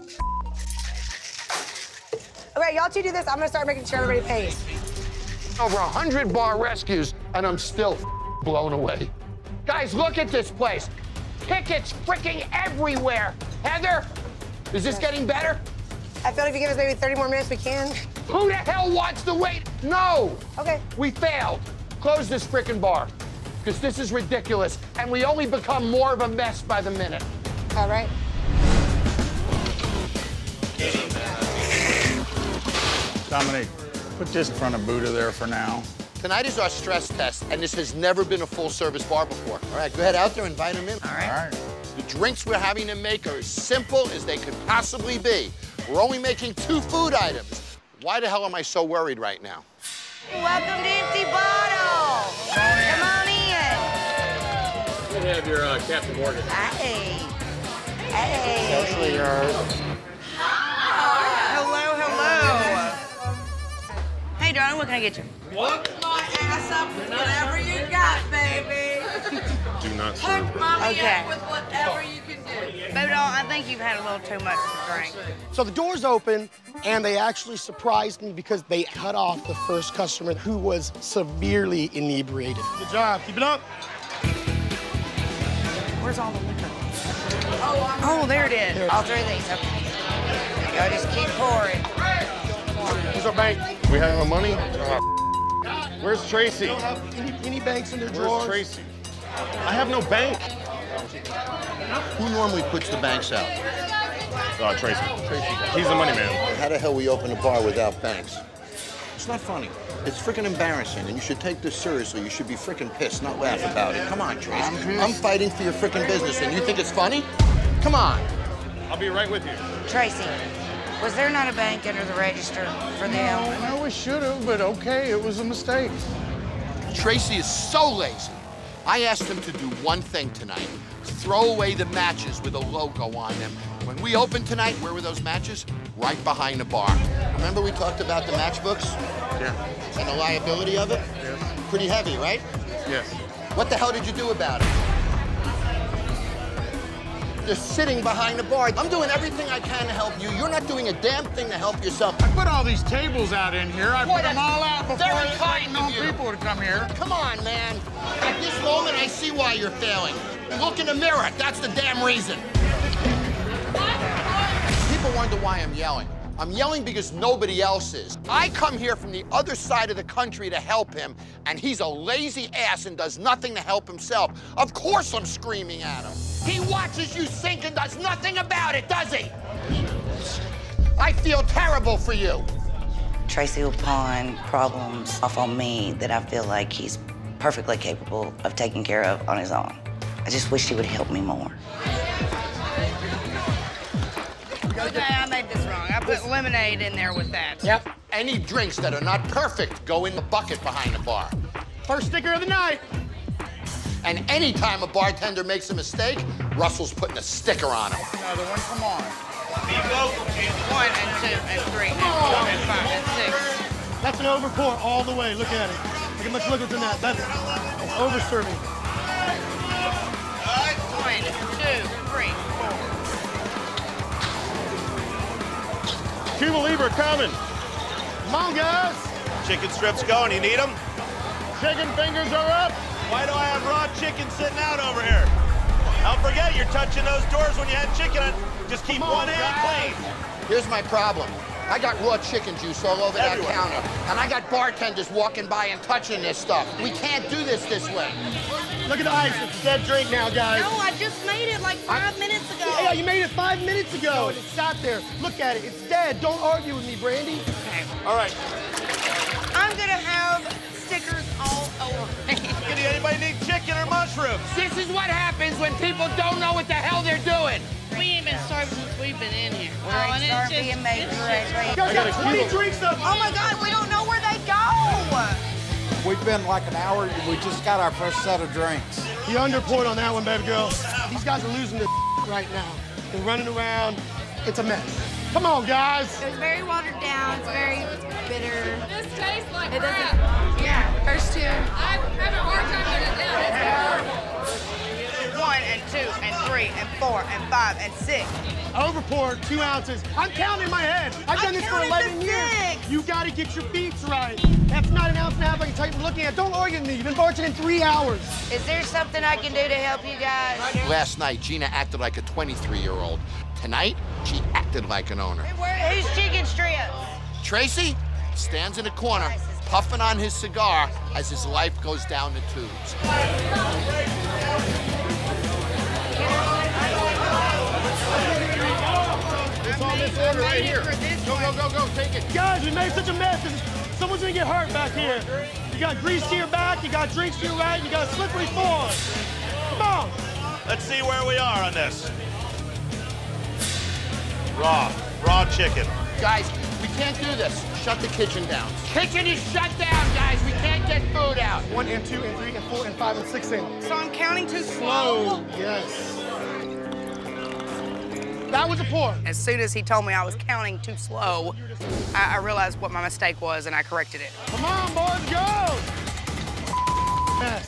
Okay, y'all two do this. I'm gonna start making sure everybody pays. Over a hundred bar rescues, and I'm still blown away. Guys, look at this place. Tickets freaking everywhere. Heather, is this getting better? I feel like if you give us maybe thirty more minutes, we can. Who the hell wants to wait? No. Okay. We failed. Close this freaking bar, because this is ridiculous, and we only become more of a mess by the minute. All right. Dominic, put this in front of Buddha there for now. Tonight is our stress test, and this has never been a full-service bar before. All right, go ahead out there, invite them in. All right. All right. The drinks we're having to make are as simple as they could possibly be. We're only making two food items. Why the hell am I so worried right now? Welcome to Empty Bottle. Come on in. You have your uh, Captain Morgan. Hey. Hey. Actually, yours. Hello, hello. Hey, darling, what can I get you? Hook my ass up with whatever you got, baby. Do not Hook mommy Okay. up with whatever you can do. Baby doll, I think you've had a little too much to drink. So the doors open, and they actually surprised me because they cut off the first customer who was severely inebriated. Good job. Keep it up. Where's all the liquor? Oh, oh there it is. There it All is. three of these. Okay. Y'all just keep pouring. Where's our bank? We have no money? Where's Tracy? They don't have any penny banks in their Where's drawers. Tracy? I have no bank. Who normally puts the banks out? Oh, Tracy. Tracy. He's the money man. How the hell we open a bar without banks? It's not funny. It's freaking embarrassing, and you should take this seriously. You should be freaking pissed, not laugh about it. Come on, Tracy. I'm pissed. I'm fighting for your freaking business, and you think it's funny? Come on. I'll be right with you. Tracy, Was there not a bank under the register for them? No, no, we should have, but okay, it was a mistake. Tracy is so lazy. I asked him to do one thing tonight. Throw away the matches with a logo on them. When we open tonight, where were those matches? Right behind the bar. Remember we talked about the matchbooks? Yeah. And the liability of it? Yes. Pretty heavy, right? Yes. What the hell did you do about it? They're sitting behind the bar. I'm doing everything I can to help you. You're not doing a damn thing to help yourself. I put all these tables out in here. I Boy, put them all out before very I kind known of you. people to come here. Come on, man. At this moment, I see why you're failing. Look in the mirror. That's the damn reason. People wonder why I'm yelling. I'm yelling because nobody else is. I come here from the other side of the country to help him, and he's a lazy ass and does nothing to help himself. Of course I'm screaming at him. He watches you sink and does nothing about it, does he? I feel terrible for you. Tracy will pawn problems off on me that I feel like he's perfectly capable of taking care of on his own. I just wish he would help me more. Okay, I made this wrong. I put lemonade in there with that. Yep. Any drinks that are not perfect go in the bucket behind the bar. First sticker of the night. And anytime a bartender makes a mistake, Russell's putting a sticker on him. Another one, come on. Be vocal, kid. One and two and three and four and five and six. That's an overpour all the way. Look at it. Look at much liquid's in that. That's over serving. All right, one, two, three, four. Cuba Libre coming. Come on, guys. Chicken strips going. You need them? Chicken fingers are up. Why do I have raw chicken sitting out over here? Don't forget, you're touching those doors when you had chicken on. Just keep one hand clean. Here's my problem. I got raw chicken juice all over Everywhere. that counter. And I got bartenders walking by and touching this stuff. We can't do this this way. Look at the ice. It's a dead drink now, guys. No, I just made it like five minutes ago. Yeah, you made it five minutes ago, and it sat there. Look at it. It's dead. Don't argue with me, Brandy. Okay. All right. I'm gonna have stickers all over me. Anybody need chicken or mushrooms? This is what happens when people don't know what the hell they're doing. We ain't been starved since we've been in here. We're oh, and it's being made correctly. You guys got twenty drinks up. Oh my God, we don't know where they go. We've been like an hour. We just got our first set of drinks. You underpoured on that one, baby girl. These guys are losing their right now. They're running around. It's a mess. Come on, guys. It's very watered down. It's very bitter. This tastes like It crap. doesn't. Yeah, first two. I'm having a hard time getting it down. It's horrible. One and two and three and four and five and six. Overpour, two ounces. I'm counting in my head. I've done I this for counted eleven to years. six. You got to get your beats right. That's not an ounce and a half I can tell you from looking at. Don't argue with me. You've been bartending three hours. Is there something I can do to help you guys? Last night, Gina acted like a twenty-three-year-old. Tonight, she acted like an owner. Where, who's chicken strips? Tracy stands in a corner, puffing on his cigar as his life goes down the tubes. It's on this order right here. Go, go, go, go, take it. Guys, we made such a mess. Someone's gonna get hurt back here. You got grease to your back, you got drinks to your right, you got a slippery floor. Come on. Let's see where we are on this. Raw, raw chicken. Guys, we can't do this. Shut the kitchen down. Kitchen is shut down, guys. We can't get food out. One and two and three and four and five and six in. So I'm counting too slow. Slow, yes. That was a pour. As soon as he told me I was counting too slow, I, I realized what my mistake was and I corrected it. Come on, boys, go! Mess.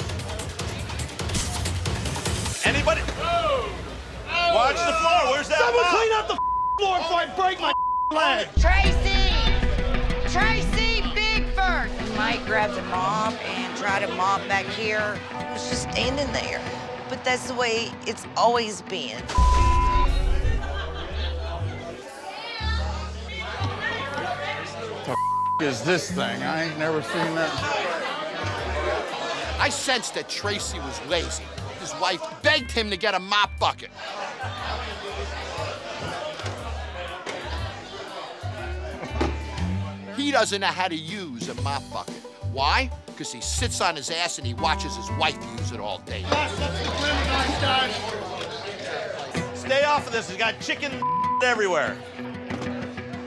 Anybody? Oh. Oh. Watch the floor. Where's that Someone mop? clean up the floor before I break my leg. Tracy! Tracy Bigford! Mike grabbed a mop and tried to mop back here. He was just standing there. But that's the way it's always been. Is this thing? I ain't never seen that. I sensed that Tracy was lazy. His wife begged him to get a mop bucket. He doesn't know how to use a mop bucket. Why? Because he sits on his ass and he watches his wife use it all day. Stay off of this. It's got chicken everywhere.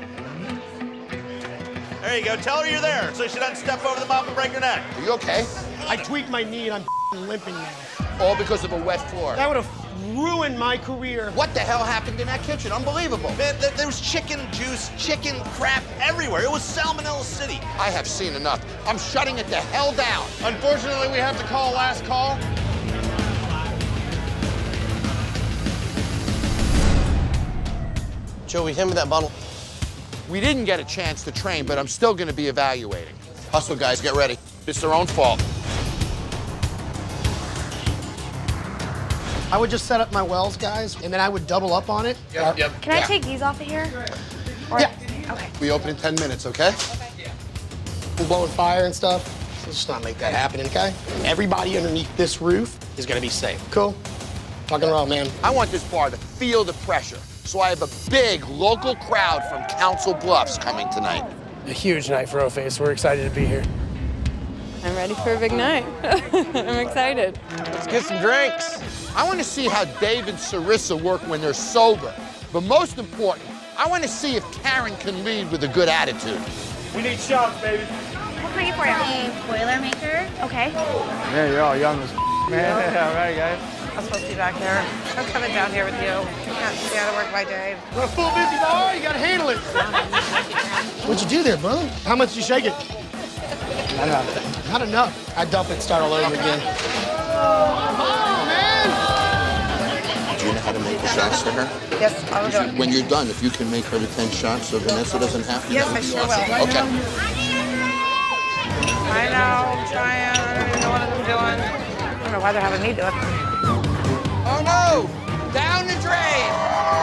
There you go. Tell her you're there so she doesn't step over the mop and break her neck. Are you okay? I tweaked my knee and I'm limping now. All because of a wet floor. That would have ruined my career. What the hell happened in that kitchen? Unbelievable. Man, there, there was chicken juice, chicken crap everywhere. It was Salmonella City. I have seen enough. I'm shutting it the hell down. Unfortunately, we have to call last call. Joey, hand me that bottle. We didn't get a chance to train, but I'm still gonna be evaluating. Hustle, guys, get ready. It's their own fault. I would just set up my wells, guys, and then I would double up on it. Yep, yep. Can I yeah. take these off of here? Or, yeah. Okay. We open in ten minutes, okay? We're blowing fire and stuff. So let's just not make that happen, okay? Everybody underneath this roof is gonna be safe. Cool? Rock and roll, man. I want this bar to feel the pressure. So I have a big local crowd from Council Bluffs coming tonight. A huge night for O-Face. We're excited to be here. I'm ready for a big night. I'm excited. Let's get some drinks. I want to see how Dave and Sarissa work when they're sober. But most important, I want to see if Karen can lead with a good attitude. We need shots, baby. What can I get for you? A Boilermaker. Okay. Man, you're all young as man. Yeah, all right, guys. I'm supposed to be back there. I'm coming down here with you. I can't stay out of work by Dave. We're a full busy bar, you gotta handle it. What'd you do there, bro? How much did you shake it? Not enough. Not enough. I dump it, start all over again. Come on, man! Do you know how to make the shots to her? Yes, I will do it. When you're done, if you can make her the ten shots so Vanessa doesn't have to. Yes, I sure will. Okay. I know, I'm trying. I don't even know what I'm doing. I don't know why they're having me do it. Oh no! Down the drain!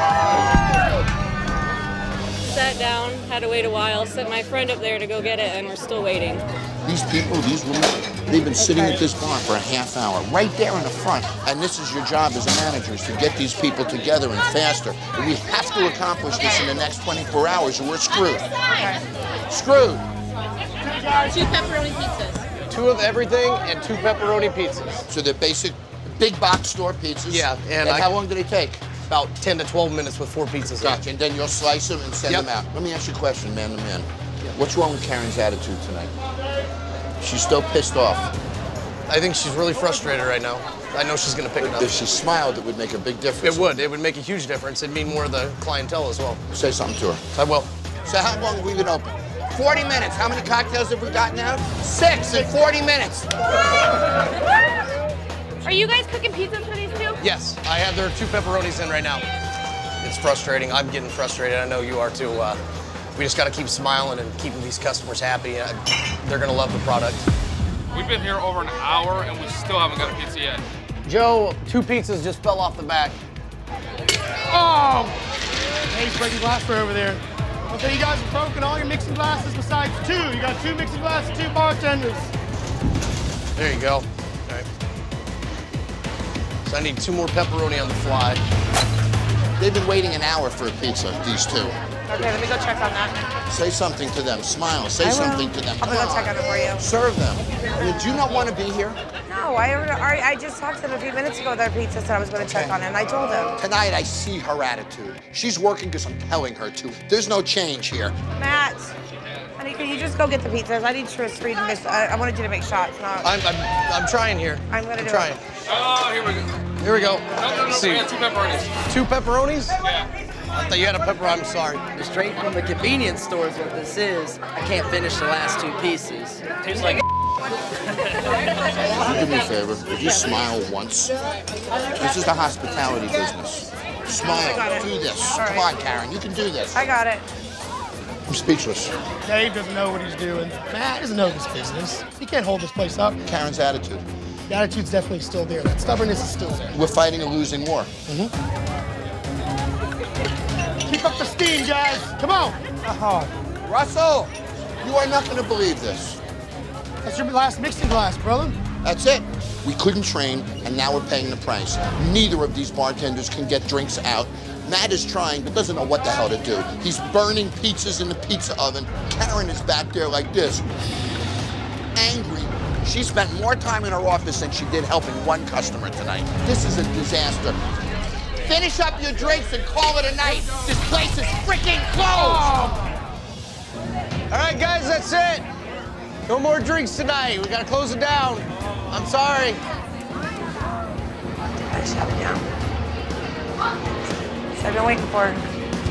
Sat down, had to wait a while, sent my friend up there to go get it, and we're still waiting. These people, these women, they've been sitting at this bar for a half hour, right there in the front. And this is your job as a manager, is to get these people together and faster. And we have to accomplish this in the next twenty-four hours, or we're screwed. Okay. Screwed. Two pepperoni pizzas. Two of everything and two pepperoni pizzas. So they're basic, big box store pizzas. Yeah, and, and I, how long do they take? About ten to twelve minutes with four pizzas. Gotcha, and then you'll slice them and send Yep. them out. Let me ask you a question, man to man. What's wrong with Karen's attitude tonight? She's still pissed off. I think she's really frustrated right now. I know she's gonna pick it up. If she smiled, it would make a big difference. It would. It would make a huge difference. It'd mean more of the clientele as well. Say something to her. I will. So how long have we been open? forty minutes. How many cocktails have we gotten out? Six in forty minutes. Are you guys cooking pizzas for these two? Yes, I have their two pepperonis in right now. It's frustrating. I'm getting frustrated. I know you are too. Uh, we just got to keep smiling and keeping these customers happy. Uh, they're gonna love the product. We've been here over an hour and we still haven't got a pizza yet. Joe, two pizzas just fell off the back. Oh! Hey, he's breaking glassware over there. Okay, you guys have broken all your mixing glasses besides two. You got two mixing glasses, two bartenders. There you go. Okay. So I need two more pepperoni on the fly. They've been waiting an hour for a pizza, these two. Okay, let me go check on that. Say something to them. Smile. Say I will. something to them. I'm gonna go check on it for you. Serve them. I mean, do you not want to be here? No, I already, I just talked to them a few minutes ago. Their pizza said I was gonna check on it, and I told them. Tonight, I see her attitude. She's working because I'm telling her to. There's no change here. Matt, honey, can you just go get the pizzas? I need Tris Reed and Miss. I, I wanted you to make shots, not. I'm, I'm, I'm trying here. I'm gonna I'm do trying. it. Oh, here we go. Here we go. No, no, no, Let's see. we got two pepperonis. Two pepperonis? Yeah. I thought you had a pepper. I'm sorry. Straight from the convenience store is what this is. I can't finish the last two pieces. Tastes like Would you do me a favor? Would you smile once? This is the hospitality business. Smile. Do this. Come on, Karen. You can do this. I got it. I'm speechless. Dave doesn't know what he's doing. Matt doesn't know this business. He can't hold this place up. Karen's attitude. The attitude's definitely still there. That stubbornness is still there. We're fighting a losing war. Mm-hmm. Keep up the steam, guys. Come on. Oh. Russell, you are not going to believe this. That's your last mixing glass, brother. That's it. We couldn't train, and now we're paying the price. Neither of these bartenders can get drinks out. Matt is trying, but doesn't know what the hell to do. He's burning pizzas in the pizza oven. Karen is back there like this, angry. She spent more time in her office than she did helping one customer tonight. This is a disaster. Finish up your drinks and call it a night. This place is freaking closed. Oh. All right, guys, that's it. No more drinks tonight. We gotta close it down. I'm sorry. Shut it down. I've been waiting for her.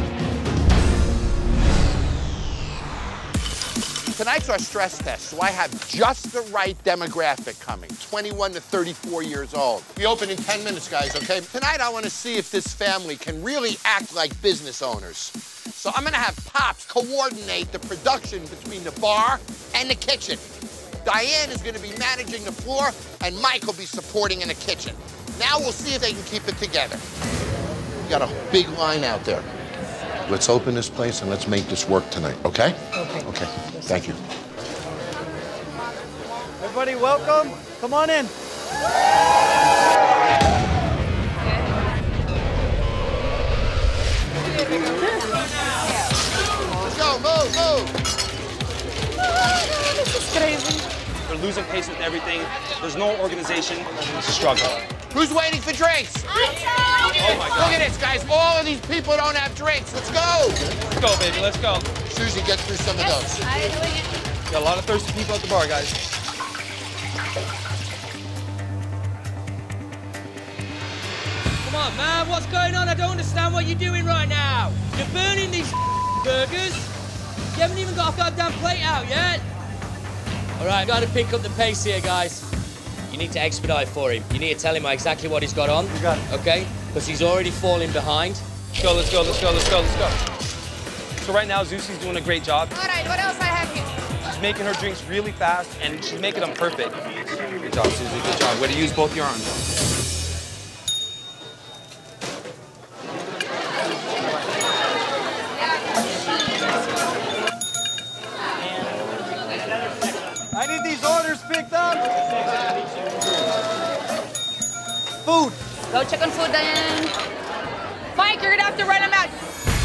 Tonight's our stress test, so I have just the right demographic coming, twenty-one to thirty-four years old. We open in ten minutes, guys, okay? Tonight, I want to see if this family can really act like business owners. So I'm gonna have Pops coordinate the production between the bar and the kitchen. Diane is gonna be managing the floor, and Mike will be supporting in the kitchen. Now we'll see if they can keep it together. We got a big line out there. Let's open this place and let's make this work tonight, okay? Okay. Okay, thank you. Everybody, welcome. Come on in. Let's go, move, move. This is crazy. We're losing pace with everything. There's no organization. It's a struggle. Who's waiting for drinks? Oh my God. Look at this, guys. All of these people don't have drinks. Let's go. Let's go, baby. Let's go. Susie, get through some of those. I'm doing it. Got a lot of thirsty people at the bar, guys. Come on, man, what's going on? I don't understand what you're doing right now. You're burning these burgers. You haven't even got a goddamn plate out yet. All right, got to pick up the pace here, guys. You need to expedite for him. You need to tell him exactly what he's got on. You got it. Okay? Because he's already falling behind. Let's go, let's go, let's go, let's go, let's go. So right now, Zusi's doing a great job. All right, what else I have here? She's making her drinks really fast, and she's making them perfect. Good job, Susie, good job. Way to use both your arms. I need these orders picked up. Food. Go check on food, Diane. Mike, you're gonna have to run them out.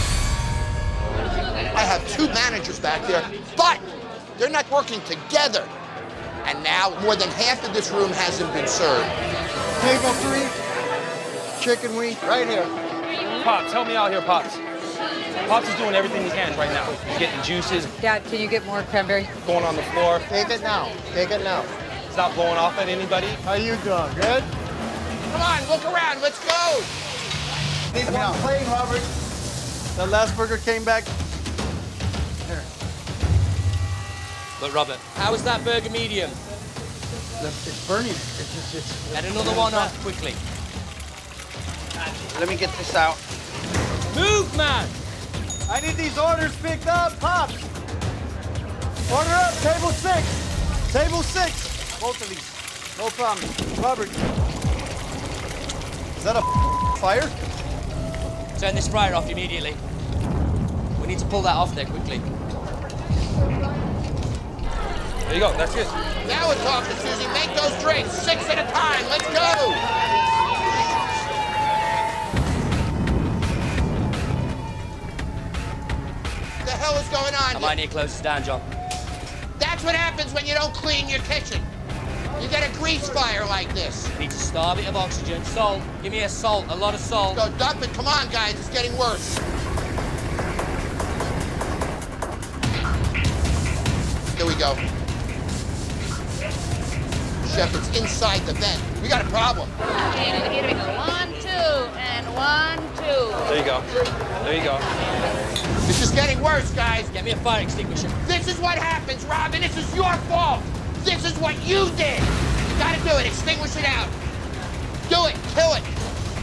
I have two managers back there, but they're not working together. And now more than half of this room hasn't been served. Table three, chicken wing, right here. Pops, help me out here, Pops. Pops is doing everything he can right now. He's getting juices. Dad, can you get more cranberry? Going on the floor. Take it now. Take it now. It's not blowing off at anybody. How you doing? Good? Come on, look around. Let's go. Need one plate, Robert. The last burger came back. Here. But Robert, how is that burger medium? It's burning. It's just, it's, Get another one off quickly. Let me get this out. Move, man! I need these orders picked up, Pops. Order up, table six. Table six. Both of these. No problem. Robert. Is that a fire? Turn this fryer off immediately. We need to pull that off there quickly. There you go, that's it. Now we're talking, Susie. Make those drinks, six at a time. Let's go. What the hell is going on? I might need to close this down, John. That's what happens when you don't clean your kitchen. You get a grease fire like this. Need to starve it of oxygen. Salt. Give me a salt, a lot of salt. Go dump it. Come on, guys. It's getting worse. Here we go. Chef, it's inside the vent. We got a problem. And here we go. One, two, and one, two. There you go. There you go. This is getting worse, guys. Get me a fire extinguisher. This is what happens, Robin. This is your fault. This is what you did. You gotta do it. Extinguish it out. Do it. Kill it.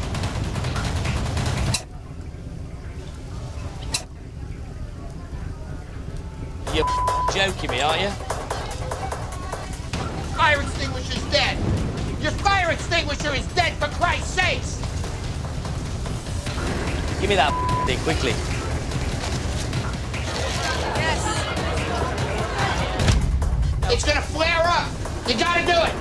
You're joking me, aren't you? Fire extinguisher's dead. Your fire extinguisher is dead, for Christ's sakes. Give me that thing quickly. Yes. It's gonna flare up. You gotta do it.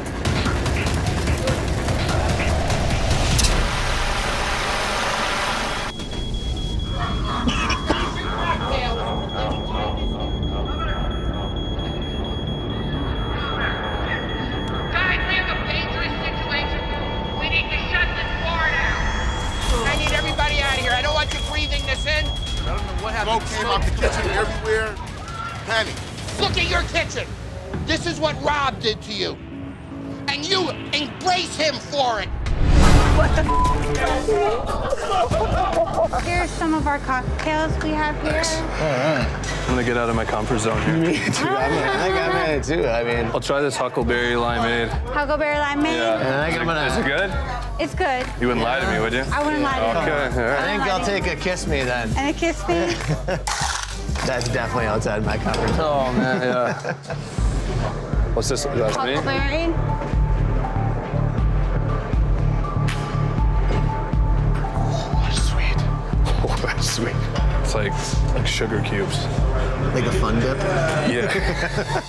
Guys, we have a dangerous situation. We need to shut this bar down. I need everybody out of here. I don't want you breathing this in. I don't know what happened. Smoke came out the kitchen everywhere. Penny, look at your kitchen. This is what Rob did to you. And you embrace him for it. Here's some of our cocktails we have here. All right. I'm gonna get out of my comfort zone here. Me too. I mean, I think I'm in it too. I mean, I'll try this huckleberry limeade. Huckleberry limeade? Yeah. And I think I'm gonna. Is it good? It's good. You wouldn't lie to me, would you? I wouldn't lie to you. Okay. All right. I think I'll take a kiss me then. And a kiss me? That's definitely outside my comfort zone. Oh man, yeah. What's this? That's me? Huckleberry. Oh, that's sweet. It's like like sugar cubes. Like a fun dip? Yeah.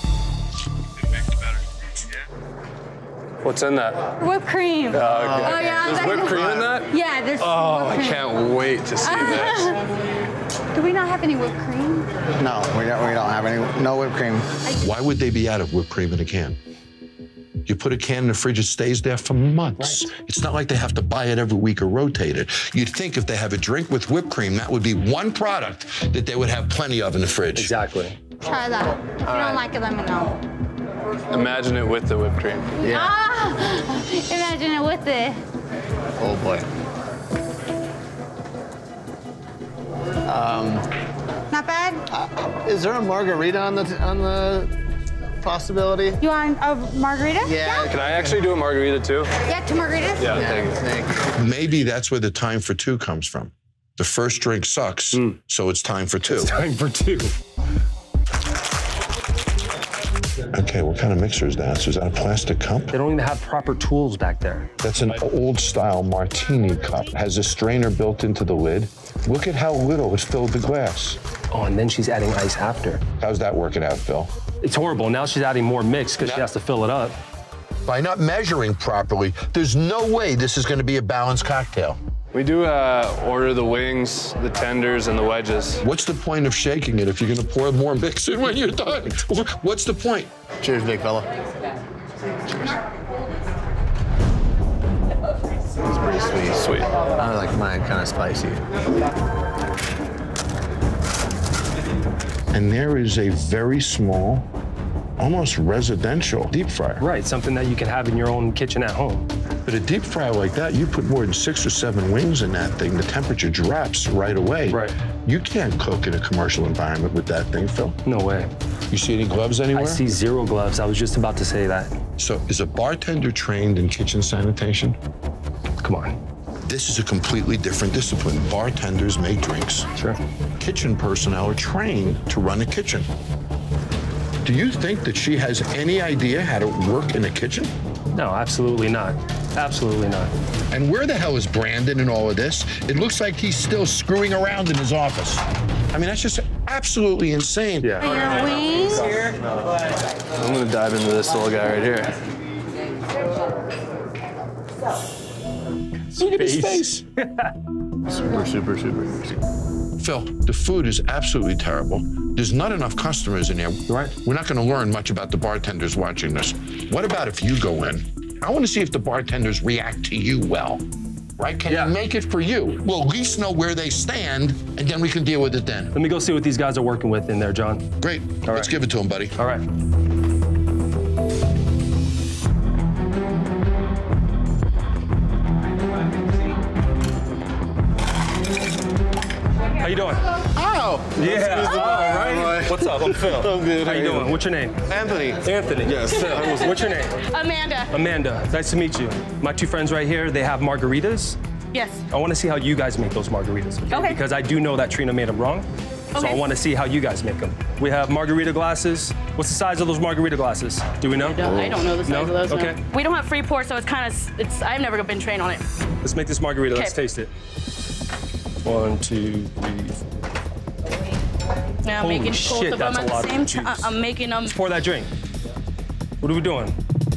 What's in that? Whipped cream. Oh, okay. Oh, yeah. There's whipped cream in that? Yeah, there's Oh, whipped I cream. can't wait to see this. Do we not have any whipped cream? No, we don't, we don't have any. No whipped cream. Why would they be out of whipped cream in a can? You put a can in the fridge, it stays there for months. Right. It's not like they have to buy it every week or rotate it. You'd think if they have a drink with whipped cream, that would be one product that they would have plenty of in the fridge. Exactly. Try that. If you All don't right. like it, let me know. Imagine it with the whipped cream. Yeah. Ah, imagine it with it. Oh boy. Um, Not bad? uh, is there a margarita on the on the possibility? You want a margarita? Yeah. Can I actually do a margarita too? Yeah, two margaritas? Yeah, thank you. Maybe that's where the time for two comes from. The first drink sucks, mm. so it's time for two. It's time for two. Okay, what kind of mixer is that? So is that a plastic cup? They don't even have proper tools back there. That's an old-style martini cup. Has a strainer built into the lid. Look at how little it filled the glass. Oh, and then she's adding ice after. How's that working out, Phil? It's horrible. Now she's adding more mix because she has to fill it up. By not measuring properly, there's no way this is going to be a balanced cocktail. We do uh, order the wings, the tenders, and the wedges. What's the point of shaking it if you're going to pour more mix in when you're done? What's the point? Cheers, big fella. Cheers. It's pretty sweet. Sweet. I like mine kind of spicy. And there is a very small, almost residential deep fryer. Right, something that you can have in your own kitchen at home. But a deep fryer like that, you put more than six or seven wings in that thing, the temperature drops right away. Right. You can't cook in a commercial environment with that thing, Phil. No way. You see any gloves anywhere? I see zero gloves. I was just about to say that. So is a bartender trained in kitchen sanitation? Come on. This is a completely different discipline. Bartenders make drinks. Sure. Kitchen personnel are trained to run a kitchen. Do you think that she has any idea how to work in a kitchen? No, absolutely not. Absolutely not. And where the hell is Brandon in all of this? It looks like he's still screwing around in his office. I mean, that's just absolutely insane. Yeah. Your wings? I'm gonna dive into this little guy right here. Look at his face. Super, super, super. Phil, the food is absolutely terrible. There's not enough customers in here. Right. We're not going to learn much about the bartenders watching this. What about if you go in? I want to see if the bartenders react to you well. Right? Can Yeah. you make it for you? We'll at least know where they stand, and then we can deal with it then. Let me go see what these guys are working with in there, John. Great. All Let's right. give it to them, buddy. All right. How you doing? Oh! Yeah. Oh, right? What's up? I'm Phil. I'm good. How you doing? What's your name? Anthony. Anthony. Yes. Phil. What's your name? Amanda. Amanda. Nice to meet you. My two friends right here, they have margaritas. Yes. I want to see how you guys make those margaritas. Okay. Okay. Because I do know that Trina made them wrong. So Okay. I want to see how you guys make them. We have margarita glasses. What's the size of those margarita glasses? Do we know? I don't, I don't know the size No? of those. no. Okay. We don't have free pour, so it's kind of, it's. I've never been trained on it. Let's make this margarita. Let's Okay. taste it. One, two, three, four. Yeah, I'm Holy making both shit, of them that's a at the lot of same juice. time. I'm making them. Let's pour that drink. What are we doing?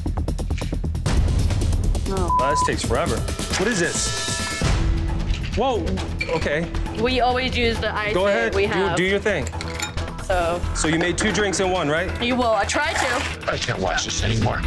Oh. Oh, this takes forever. What is this? Whoa. Okay. We always use the ice Go that ahead. we Do, have. do your thing. So. So you made two drinks in one, right? You will. I try to. I can't watch this anymore.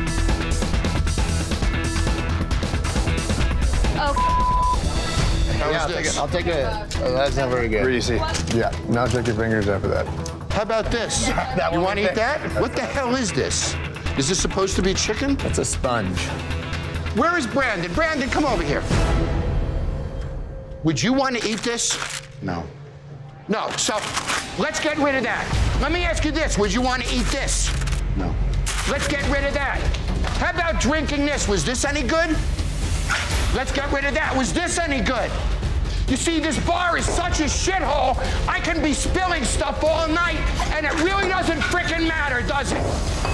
Oh. Yeah, I'll this? take it. I'll take it. Oh, that's not very good. Greasy. Yeah, now take your fingers after that. How about this? That You one want to right eat that? What the hell is this? Is this supposed to be chicken? It's a sponge. Where is Brandon? Brandon, come over here. Would you want to eat this? No. No, so let's get rid of that. Let me ask you this, would you want to eat this? No. Let's get rid of that. How about drinking this? Was this any good? Let's get rid of that. Was this any good? You see, this bar is such a shithole, I can be spilling stuff all night, and it really doesn't frickin' matter, does it?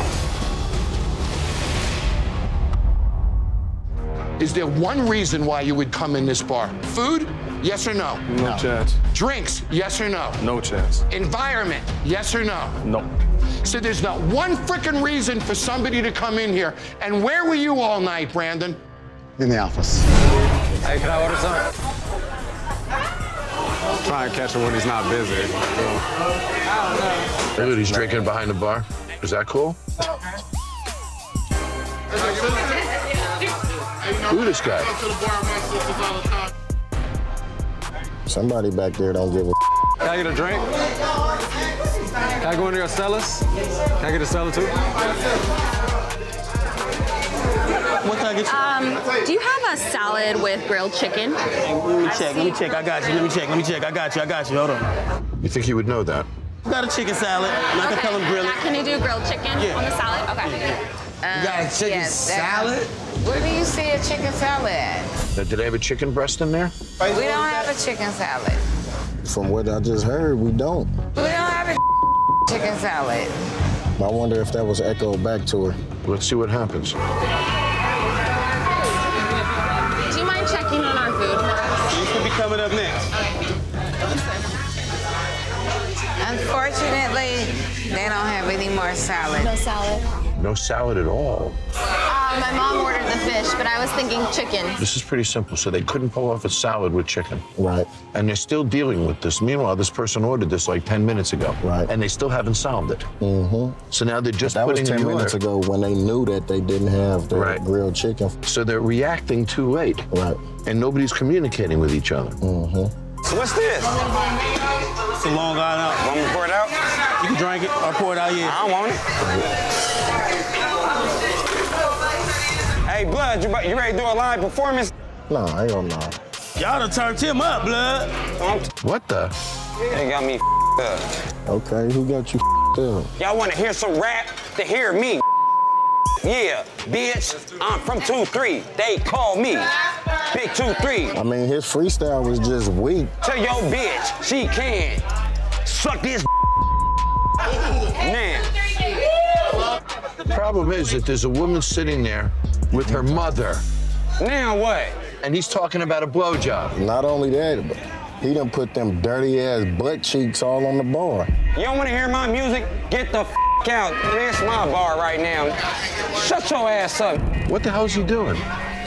Is there one reason why you would come in this bar? Food? Yes or no? No, no chance. Drinks? Yes or no? No chance. Environment? Yes or no? No. So there's not one frickin' reason for somebody to come in here. And where were you all night, Brandon? In the office. Hey, can I order something? Try and catch him when he's not busy. Look at he's drinking behind the bar. Is that cool? Who this guy? Somebody back there don't give a. Can I get a drink? Can I go into your cellars? Can I get a cellar too? What can I get you? Um, do you have a salad with grilled chicken? Let me check, let me check. I got you. Let me check, let me check. I got you, I got you. Hold on. You think he would know that? Got a chicken salad. And I can tell him grill it. Can you do grilled chicken Yeah. on the salad? Okay. You got a chicken salad? Where do you see a chicken salad at? Now, did they have a chicken breast in there? We don't have a chicken salad. From what I just heard, we don't. We don't have a chicken salad. I wonder if that was echoed back to her. Let's see what happens. Do you mind checking on our food for us? You should be coming up next. Unfortunately, they don't have any more salad. No salad. No salad at all. Uh, my mom ordered the fish, but I was thinking chicken. This is pretty simple. So they couldn't pull off a salad with chicken. Right. And they're still dealing with this. Meanwhile, this person ordered this like ten minutes ago. Right. And they still haven't solved it. Mm-hmm. So now they're just that was putting ten in the minutes order. ago when they knew that they didn't have the Right. grilled chicken. So they're reacting too late. Right. And nobody's communicating with each other. Mm-hmm. So what's this? It's a Long Island. Want me to pour it out? You can drink it or pour it out, yeah. I don't want it. Hey, Blood, you, you ready to do a live performance? No, hell no. Y'all done turned him up, Blood. What the? They got me up. Okay, who got you up? Y'all want to hear some rap? To hear me. Yeah, bitch, I'm from two three. They call me Big two three. I mean, his freestyle was just weak. Tell your bitch she can suck this man. The problem is that there's a woman sitting there with her mother. Now what? And he's talking about a blowjob. Not only that, but he done put them dirty ass butt cheeks all on the bar. You don't want to hear my music? Get the f out. This my bar right now. Shut your ass up. What the hell's he doing?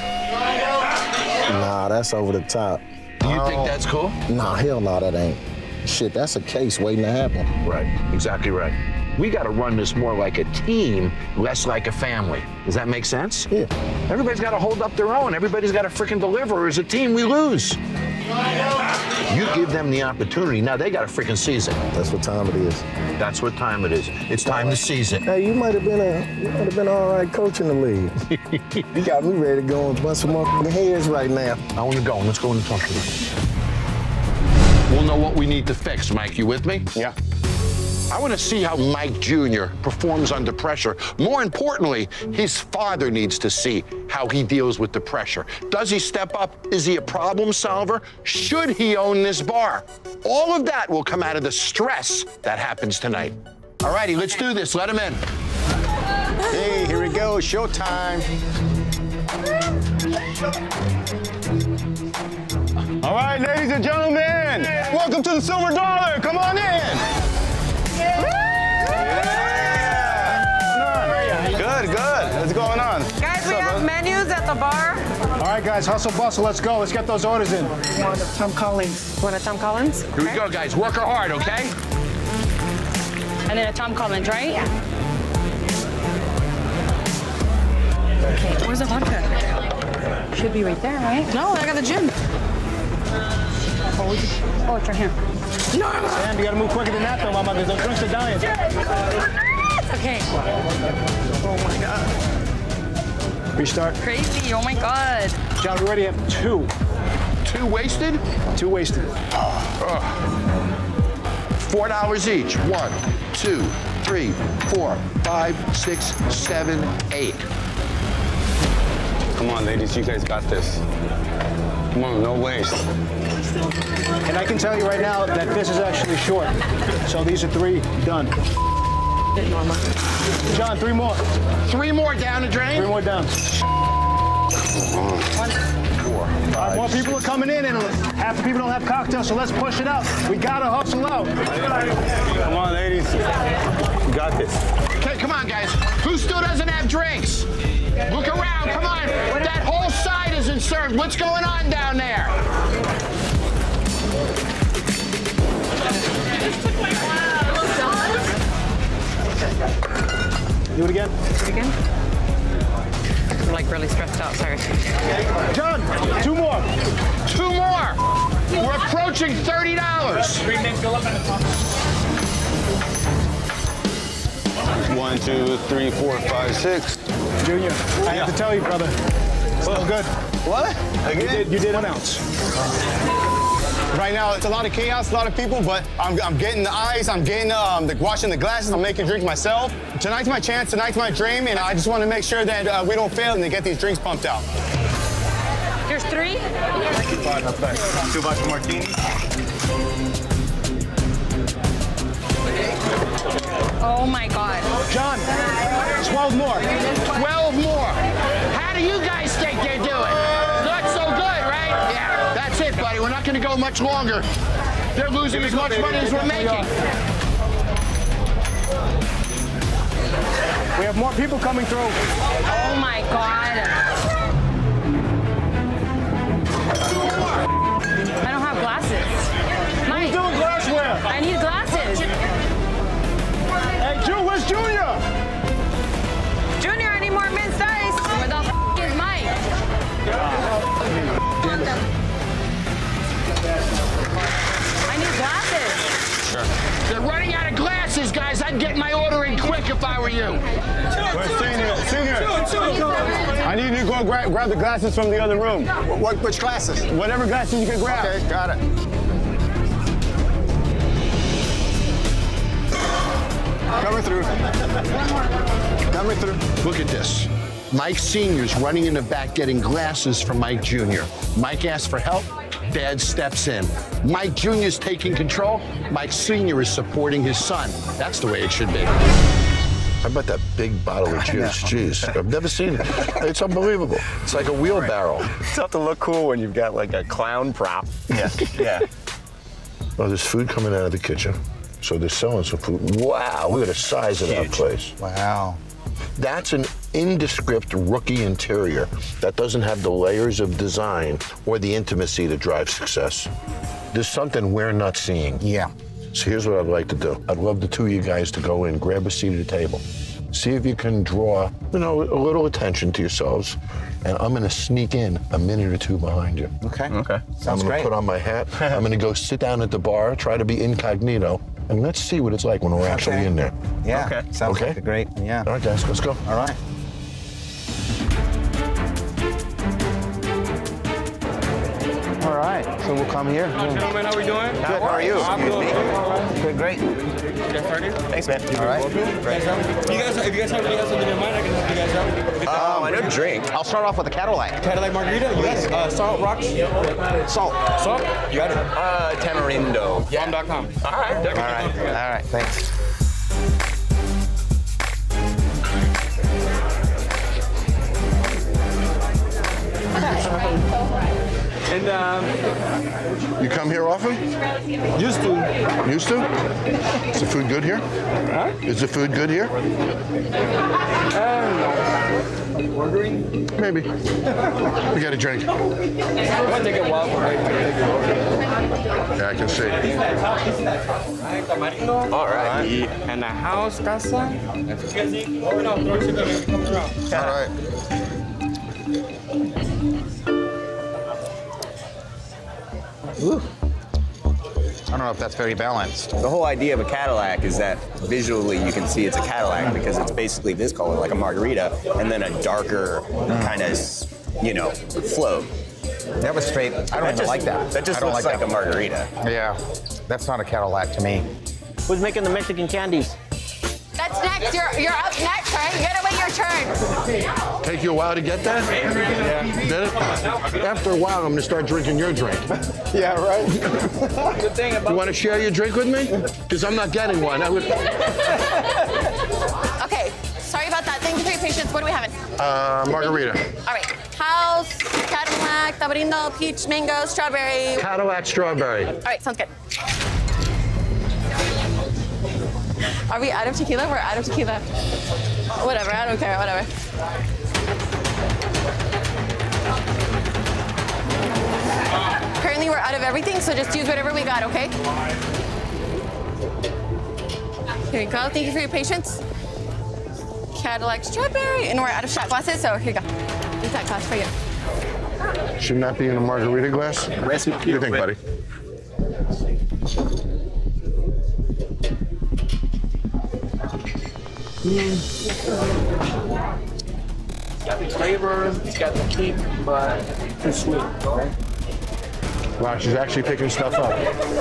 Nah, that's over the top. You think that's cool? Nah, hell no, that ain't. Shit, that's a case waiting to happen. Right, exactly right. We got to run this more like a team, less like a family. Does that make sense? Yeah. Everybody's got to hold up their own. Everybody's got to freaking deliver. As a team, we lose. You give them the opportunity. Now they got to freaking seize it. That's what time it is. That's what time it is. It's time to seize it. Hey, you might have been a, you might have been an all right coach in the league. You got me ready to go and bust some motherfucking heads right now. I want to go. Let's go and talk to them. We'll know what we need to fix, Mike. You with me? Yeah. I want to see how Mike Junior performs under pressure. More importantly, his father needs to see how he deals with the pressure. Does he step up? Is he a problem solver? Should he own this bar? All of that will come out of the stress that happens tonight. All righty, let's do this. Let him in. Hey, here we go. Showtime. All right, ladies and gentlemen, welcome to the Silver Dollar. Come on in. Good, good. What's going on? Guys, we have menus at the bar. All right, guys, hustle bustle. Let's go. Let's get those orders in. Want a Tom Collins. Want a Tom Collins? Here we go, guys. Work her hard, okay? And then a Tom Collins, right? Yeah. Okay, where's the vodka? Should be right there, right? No, I got the gin. Oh, we can, oh, it's right here. No! Sam, you gotta move quicker than that, though, Mama, because those drinks are dying. Okay. Oh, my God. Restart. Crazy, oh my God. John, we already have two. Two wasted? Two wasted. Uh, Four dollars each. One, two, three, four, five, six, seven, eight. Come on, ladies, you guys got this. Come on, no waste. And I can tell you right now that this is actually short. So these are three done. John, three more. Three more down the drain? Three more down. One, four, five, more people are coming in, and half the people don't have cocktails, so let's push it out. We gotta hustle out. Come on, ladies. You got this. Okay, come on, guys. Who still doesn't have drinks? Look around, come on. That whole side isn't served. What's going on down there? Do it again. Do it again. I'm like really stressed out, sorry. John, two more. Two more. We're approaching thirty dollars. One, two, three, four, five, six. Junior, I have to tell you, brother. Still good. What? Again? You did, you did one ounce. Right now, it's a lot of chaos, a lot of people, but I'm, I'm getting the ice, I'm getting um, the, washing the glasses, I'm making drinks myself. Tonight's my chance, tonight's my dream, and I just want to make sure that uh, we don't fail and to get these drinks pumped out. Here's three. Two vodka martini. Oh my God. John, twelve more. twelve more. How do you guys think they're doing? Not so good, right? Yeah, that's it, buddy. We're not going to go much longer. They're losing as much money as we're making. We have more people coming through. Oh my God. I don't have glasses. Mike. Who's doing glassware? I need glasses. Hey, Ju, where's Junior? Junior, I need more minced ice. Where the f is Mike? I need glasses. Sure. They're running out of glasses, guys. I'd get my order in quick if I were you. Where's Senior? Senior! I need you to go gra grab the glasses from the other room. What, which glasses? Whatever glasses you can grab. Okay, got it. Coming through. Coming through. Look at this. Mike Senior's running in the back getting glasses from Mike Junior Mike asks for help. Dad steps in. Mike Junior's taking control. Mike Senior is supporting his son. That's the way it should be. How about that big bottle of juice? Jeez, I've never seen it. It's unbelievable. It's like a wheelbarrow. It's tough to look cool when you've got like a clown prop. Yeah, yeah. Well, there's food coming out of the kitchen. So they're selling some food. Wow, look at the size of that place. Wow. That's an indescript rookie interior that doesn't have the layers of design or the intimacy to drive success. There's something we're not seeing. Yeah. So here's what I'd like to do. I'd love the two of you guys to go in, grab a seat at the table. See if you can draw, you know, a little attention to yourselves. And I'm gonna sneak in a minute or two behind you. Okay. Okay. I'm Sounds gonna great. put on my hat. I'm gonna go sit down at the bar, try to be incognito, and let's see what it's like when we're Okay. actually in there. Yeah. Okay. Sounds Okay? like a great, yeah. All right, guys, let's go. All right. All right, so we'll come here. Gentlemen, how are we doing? Good, how are you? I'm Excuse doing me. good. Good, great. You guys started? Thanks, man. All right. Great. You guys, if you guys have, you guys have something in mind, I can help you guys out. Um, I know drink. I'll start off with a Cadillac. Cadillac margarita? You guys, uh, salt, rocks? Salt. Salt? You got it. Uh, Tamarindo. Yeah. Bomb dot com. All right. All right. All right. Thanks. And, um... You come here often? Used to. Used to? Is the food good here? Huh? Is the food good here? Um, ordering? Maybe. We got a drink. It might take a while for me. Yeah, I can see. All right. And the house, casa. All right. Ooh. I don't know if that's very balanced. The whole idea of a Cadillac is that visually you can see it's a Cadillac because it's basically this color, like a margarita, and then a darker mm. kind of, you know, float. That was straight. I don't that even just, like that. That just I don't looks like, like that. a margarita. Yeah, that's not a Cadillac to me. Who's making the Mexican candies? That's next. You're, you're up next, right? You gotta wait your turn. Take you a while to get that? Yeah. Did it? After a while, I'm gonna start drinking your drink. Yeah, right. Good thing about you want to share your drink with me? Because I'm not getting one. I would. Okay, sorry about that. Thank you for your patience. What are we having? Uh, margarita. All right. House, Cadillac, tamarindo, peach, mango, strawberry. Cadillac strawberry. All right, sounds good. Are we out of tequila? We're out of tequila. Whatever, I don't care, whatever. Apparently we're out of everything, so just use whatever we got, okay? Here you go, thank you for your patience. Cadillac strawberry, and we're out of shot glasses, so here you go. Use that glass for you. Shouldn't that be in a margarita glass? What do you think, buddy? It's got the flavor, it's got the kick, but too sweet. Wow, she's actually picking stuff up.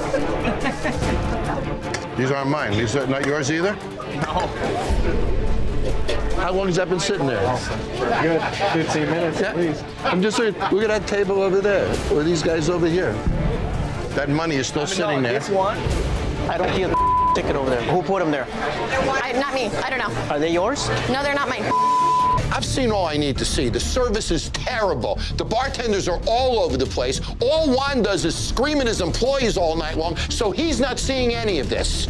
These aren't mine. These are not yours either? No. How long has that been sitting there? Good. fifteen minutes, yeah. please. I'm just saying, look at that table over there, or these guys over here. That money is still I mean, sitting no, there. This one, I don't see a ticket over there. Who put them there? I, not me, I don't know. Are they yours? No, they're not mine. I've seen all I need to see. The service is terrible. The bartenders are all over the place. All Juan does is scream at his employees all night long, so he's not seeing any of this.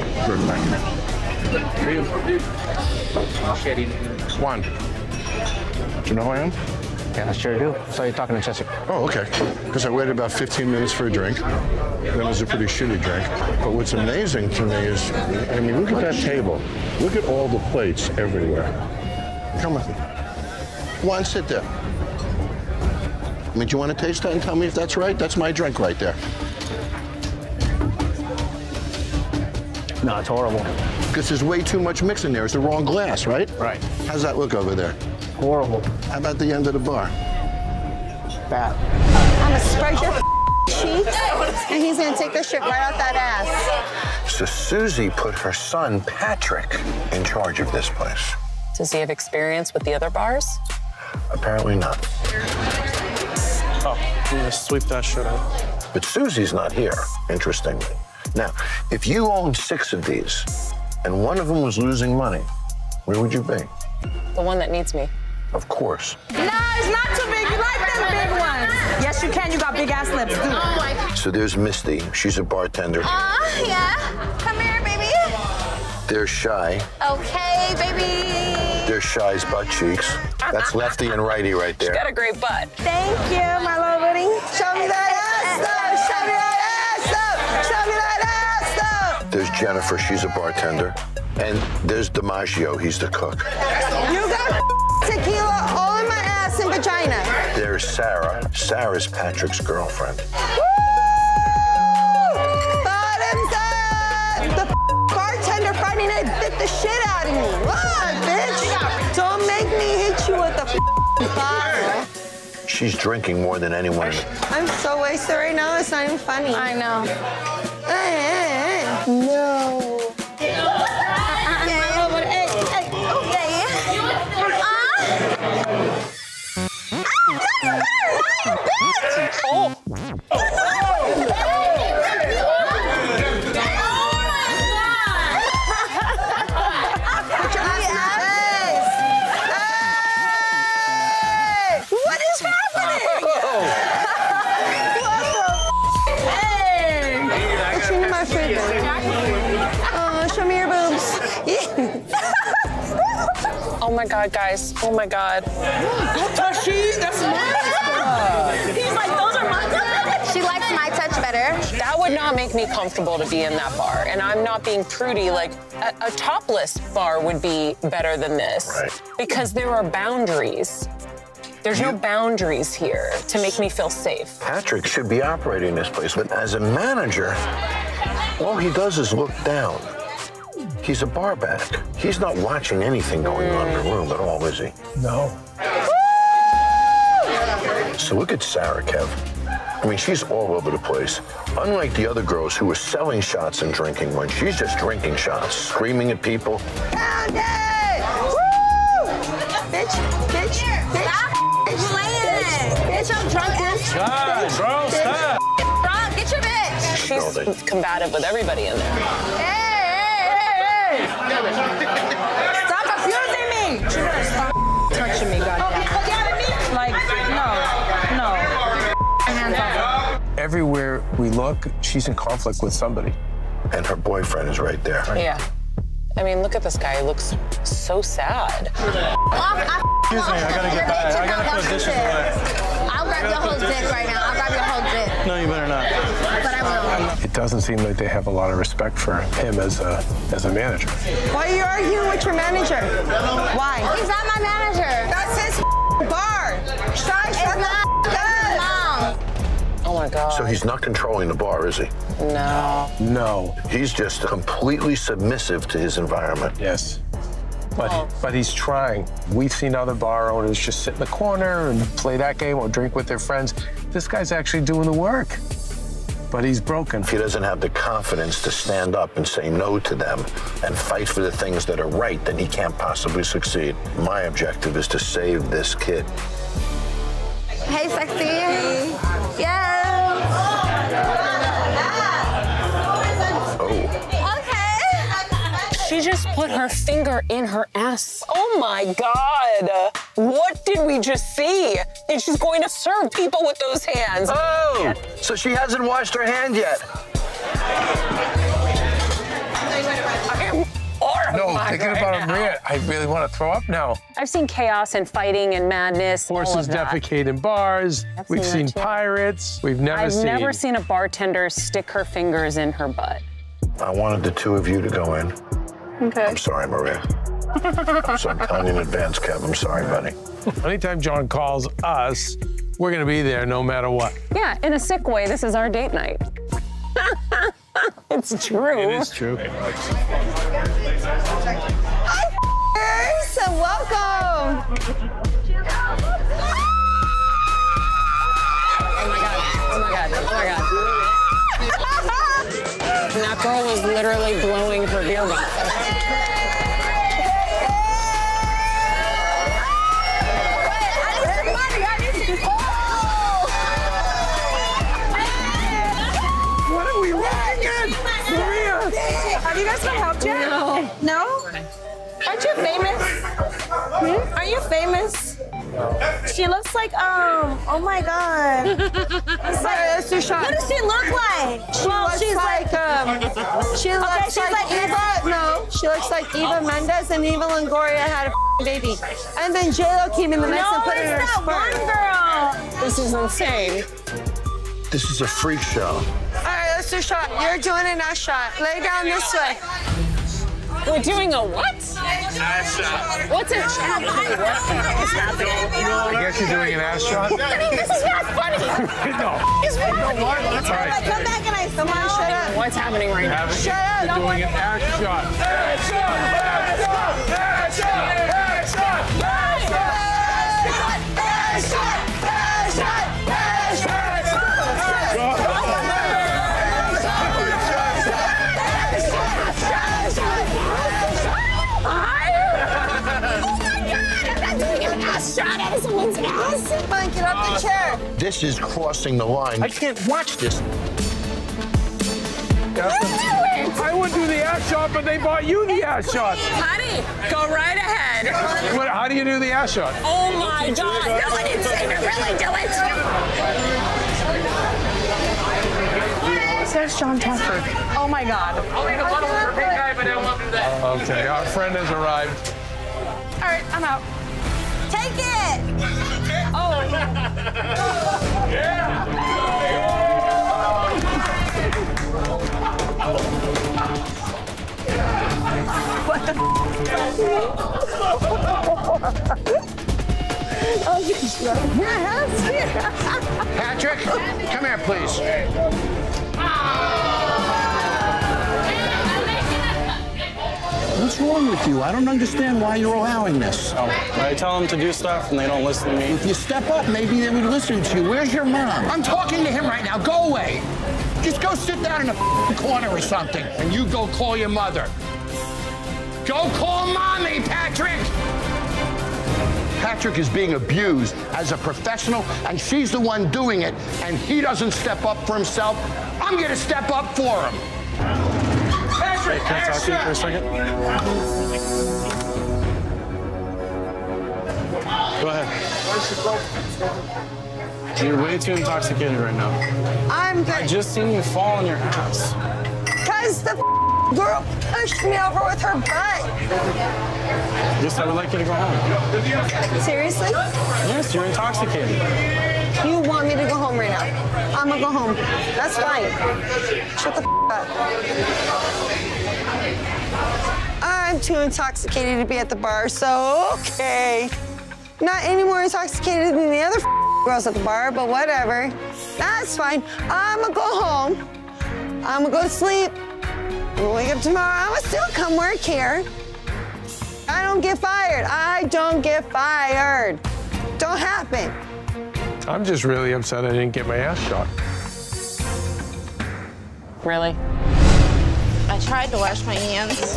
Juan, do you know who I am? Yeah, I sure do. So you're talking to Jessica. Oh, okay. Because I waited about fifteen minutes for a drink. That was a pretty shitty drink. But what's amazing to me is, I mean, look at that table. Look at all the plates everywhere. Come on. Juan, sit there. I mean, do you want to taste that and tell me if that's right? That's my drink right there. No, it's horrible. Because there's way too much mix in there. It's the wrong glass, right? Right. How's that look over there? Horrible. How about the end of the bar? Bad. I'm gonna spread your cheeks, and he's gonna take the shit right out that ass. So Susie put her son, Patrick, in charge of this place. Does he have experience with the other bars? Apparently not. Oh, I'm gonna sweep that shit up. But Susie's not here, interestingly. Now, if you owned six of these, and one of them was losing money, where would you be? The one that needs me. Of course. No, it's not too big. You like them big ones. Yes, you can. You got big ass lips, too. So there's Misty. She's a bartender. Aw, uh, yeah. Come here, baby. There's Shy. Okay, baby. There's Shy's butt cheeks. That's lefty and righty right there. She's got a great butt. Thank you, my little buddy. Show me that ass up. Show me that ass up. Show me that ass up. There's Jennifer. She's a bartender. And there's DiMaggio. He's the cook. You got tequila all in my ass and vagina. There's Sarah. Sarah's Patrick's girlfriend. Woo! Bottoms up! The bartender Friday night bit the shit out of me. What, bitch? Don't make me hit you with the bottle. She's drinking more than anyone. I'm so wasted right now, it's not even funny. I know. No. Oh. What is happening? Hey! What's your my favorite? Oh, show me your boobs. Oh my God, guys. Oh my God. Don't touch she. That's mine. He's like, those are my touch. She likes my touch better. That would not make me comfortable to be in that bar. And I'm not being prudy. Like, a, a topless bar would be better than this. Right. Because there are boundaries. There's no boundaries here to make me feel safe. Patrick should be operating this place, but as a manager, all he does is look down. He's a bar back. He's not watching anything going on in the room at all, is he? No. So look at Sarah, Kev. I mean, she's all over the place. Unlike the other girls who were selling shots and drinking one, she's just drinking shots, screaming at people. Pound it! Woo! Bitch, bitch, bitch. Stop playing. Bitch, I'm drunk as shit. God, bro, stop. Drunk, get your bitch. She's combative with everybody in there. Hey, hey, hey, hey. Stop confusing me. You better stop touching me, goddamn. Like, no, no. Hands off. Everywhere we look, she's in conflict with somebody. And her boyfriend is right there. Yeah. I mean, look at this guy. He looks so sad. Excuse me, I gotta get back. I gotta put dishes away. I'll grab your whole dick right now. I'll grab your whole dick. No, you better not. But I will. It doesn't seem like they have a lot of respect for him as a as a manager. Why are you arguing with your manager? Why? He's not my manager. That's his bar. Shy, shut not good, Mom. Oh my God. So he's not controlling the bar, is he? No. No. He's just completely submissive to his environment. Yes. But, he, but he's trying. We've seen other bar owners just sit in the corner and play that game or drink with their friends. This guy's actually doing the work. But he's broken. If he doesn't have the confidence to stand up and say no to them and fight for the things that are right, then he can't possibly succeed. My objective is to save this kid. Hey, sexy. Yeah. Oh. Okay. She just put her finger in her ass. Oh my God. What did we just see? And she's going to serve people with those hands. Oh, so she hasn't washed her hand yet. I am horrified. No, thinking right about it, now. Maria, I really want to throw up now. I've seen chaos and fighting and madness. all Horses of that. defecate in bars. I've We've seen seen that too. pirates. We've never I've seen. never seen a bartender stick her fingers in her butt. I wanted the two of you to go in. Okay. I'm sorry, Maria. So I'm telling you in advance, Kev. I'm sorry, buddy. Anytime John calls us, we're going to be there no matter what. Yeah, in a sick way, this is our date night. It's true. It is true. Hi, f***ers. Welcome. Oh my God, oh my God, oh my God. And that girl was literally blowing her beer bottle. What are we looking at? Maria! Have you guys been helped yet? No. No? Aren't you famous? Hmm? Are you famous? She looks like, um, oh my God. It's like, Let's do shot. what does she look like? She well, looks she's like, um, she looks okay, she's like, like Eva. No, she looks like Eva Mendes, and Eva Longoria had a f***ing baby. And then J Lo came in the mix no, and put it in her it's that sperm. one girl. This is insane. This is a freak show. All right, let's do a shot. You're doing an ass shot. Lay down this way. We're doing a what? Ass shot. What's an ass shot? I guess you're doing an ass shot? This is not funny. No. It's funny. No, what? It's All right. like, come back and I Come on, shut up. What's happening right now? Shut up. You're doing an ass shot. Ass shot! Ass shot! Ass shot! Ass shot! Ass shot! Ass shot. Ass shot. Ass shot. shot at someone's ass. Come on, get off the chair. This is crossing the line. I can't watch this. I would do the ass shot, but they bought you the ass shot. Honey, go right ahead. What, how do you do the ass shot? Oh my God. No, I didn't say to really do it. There's Jon Taffer. Oh my God. Okay, our friend has arrived. All right, I'm out. Take it. Oh. What the Oh, yes. Patrick, come here, please. What's wrong with you? I don't understand why you're allowing this. Oh, I tell them to do stuff and they don't listen to me. If you step up, maybe they would listen to you. Where's your mom? I'm talking to him right now. Go away. Just go sit down in a corner or something, and you go call your mother. Go call mommy, Patrick! Patrick is being abused as a professional, and she's the one doing it, and he doesn't step up for himself. I'm gonna step up for him. Patrick, Can I talk to you for a second? Go ahead. You're way too intoxicated right now. I'm good. I just seen you fall on your ass. Because the girl pushed me over with her butt. Yes, I would like you to go home. Seriously? Yes, you're intoxicated. You want me to go home right now? I'm gonna go home. That's fine. Shut the up. I'm too intoxicated to be at the bar, so okay. Not any more intoxicated than the other girls at the bar, but whatever. That's fine. I'm gonna go home. I'm gonna go to sleep. I'm gonna wake up tomorrow. I'm gonna still come work here. I don't get fired. I don't get fired. Don't happen. I'm just really upset I didn't get my ass shot. Really? I tried to wash my hands.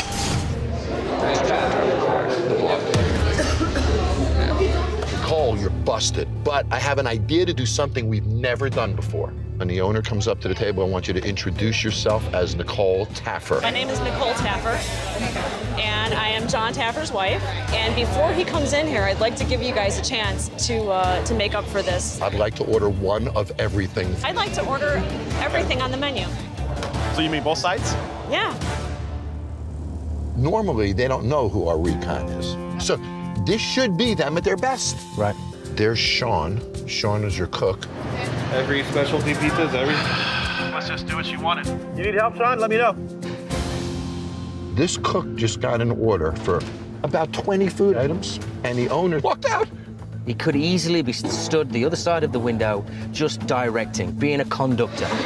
Nicole, you're busted. But I have an idea to do something we've never done before. When the owner comes up to the table, I want you to introduce yourself as Nicole Taffer. My name is Nicole Taffer, and I am Jon Taffer's wife. And before he comes in here, I'd like to give you guys a chance to uh, to make up for this. I'd like to order one of everything. I'd like to order everything on the menu. So you mean both sides? Yeah. Normally, they don't know who our recon is. So this should be them at their best. Right. There's Sean. Sean is your cook. Every specialty pizzas, every... Let's just do what you wanted. You need help, Sean? Let me know. This cook just got an order for about twenty food items, and the owner walked out. He could easily be stood the other side of the window, just directing, being a conductor. Thank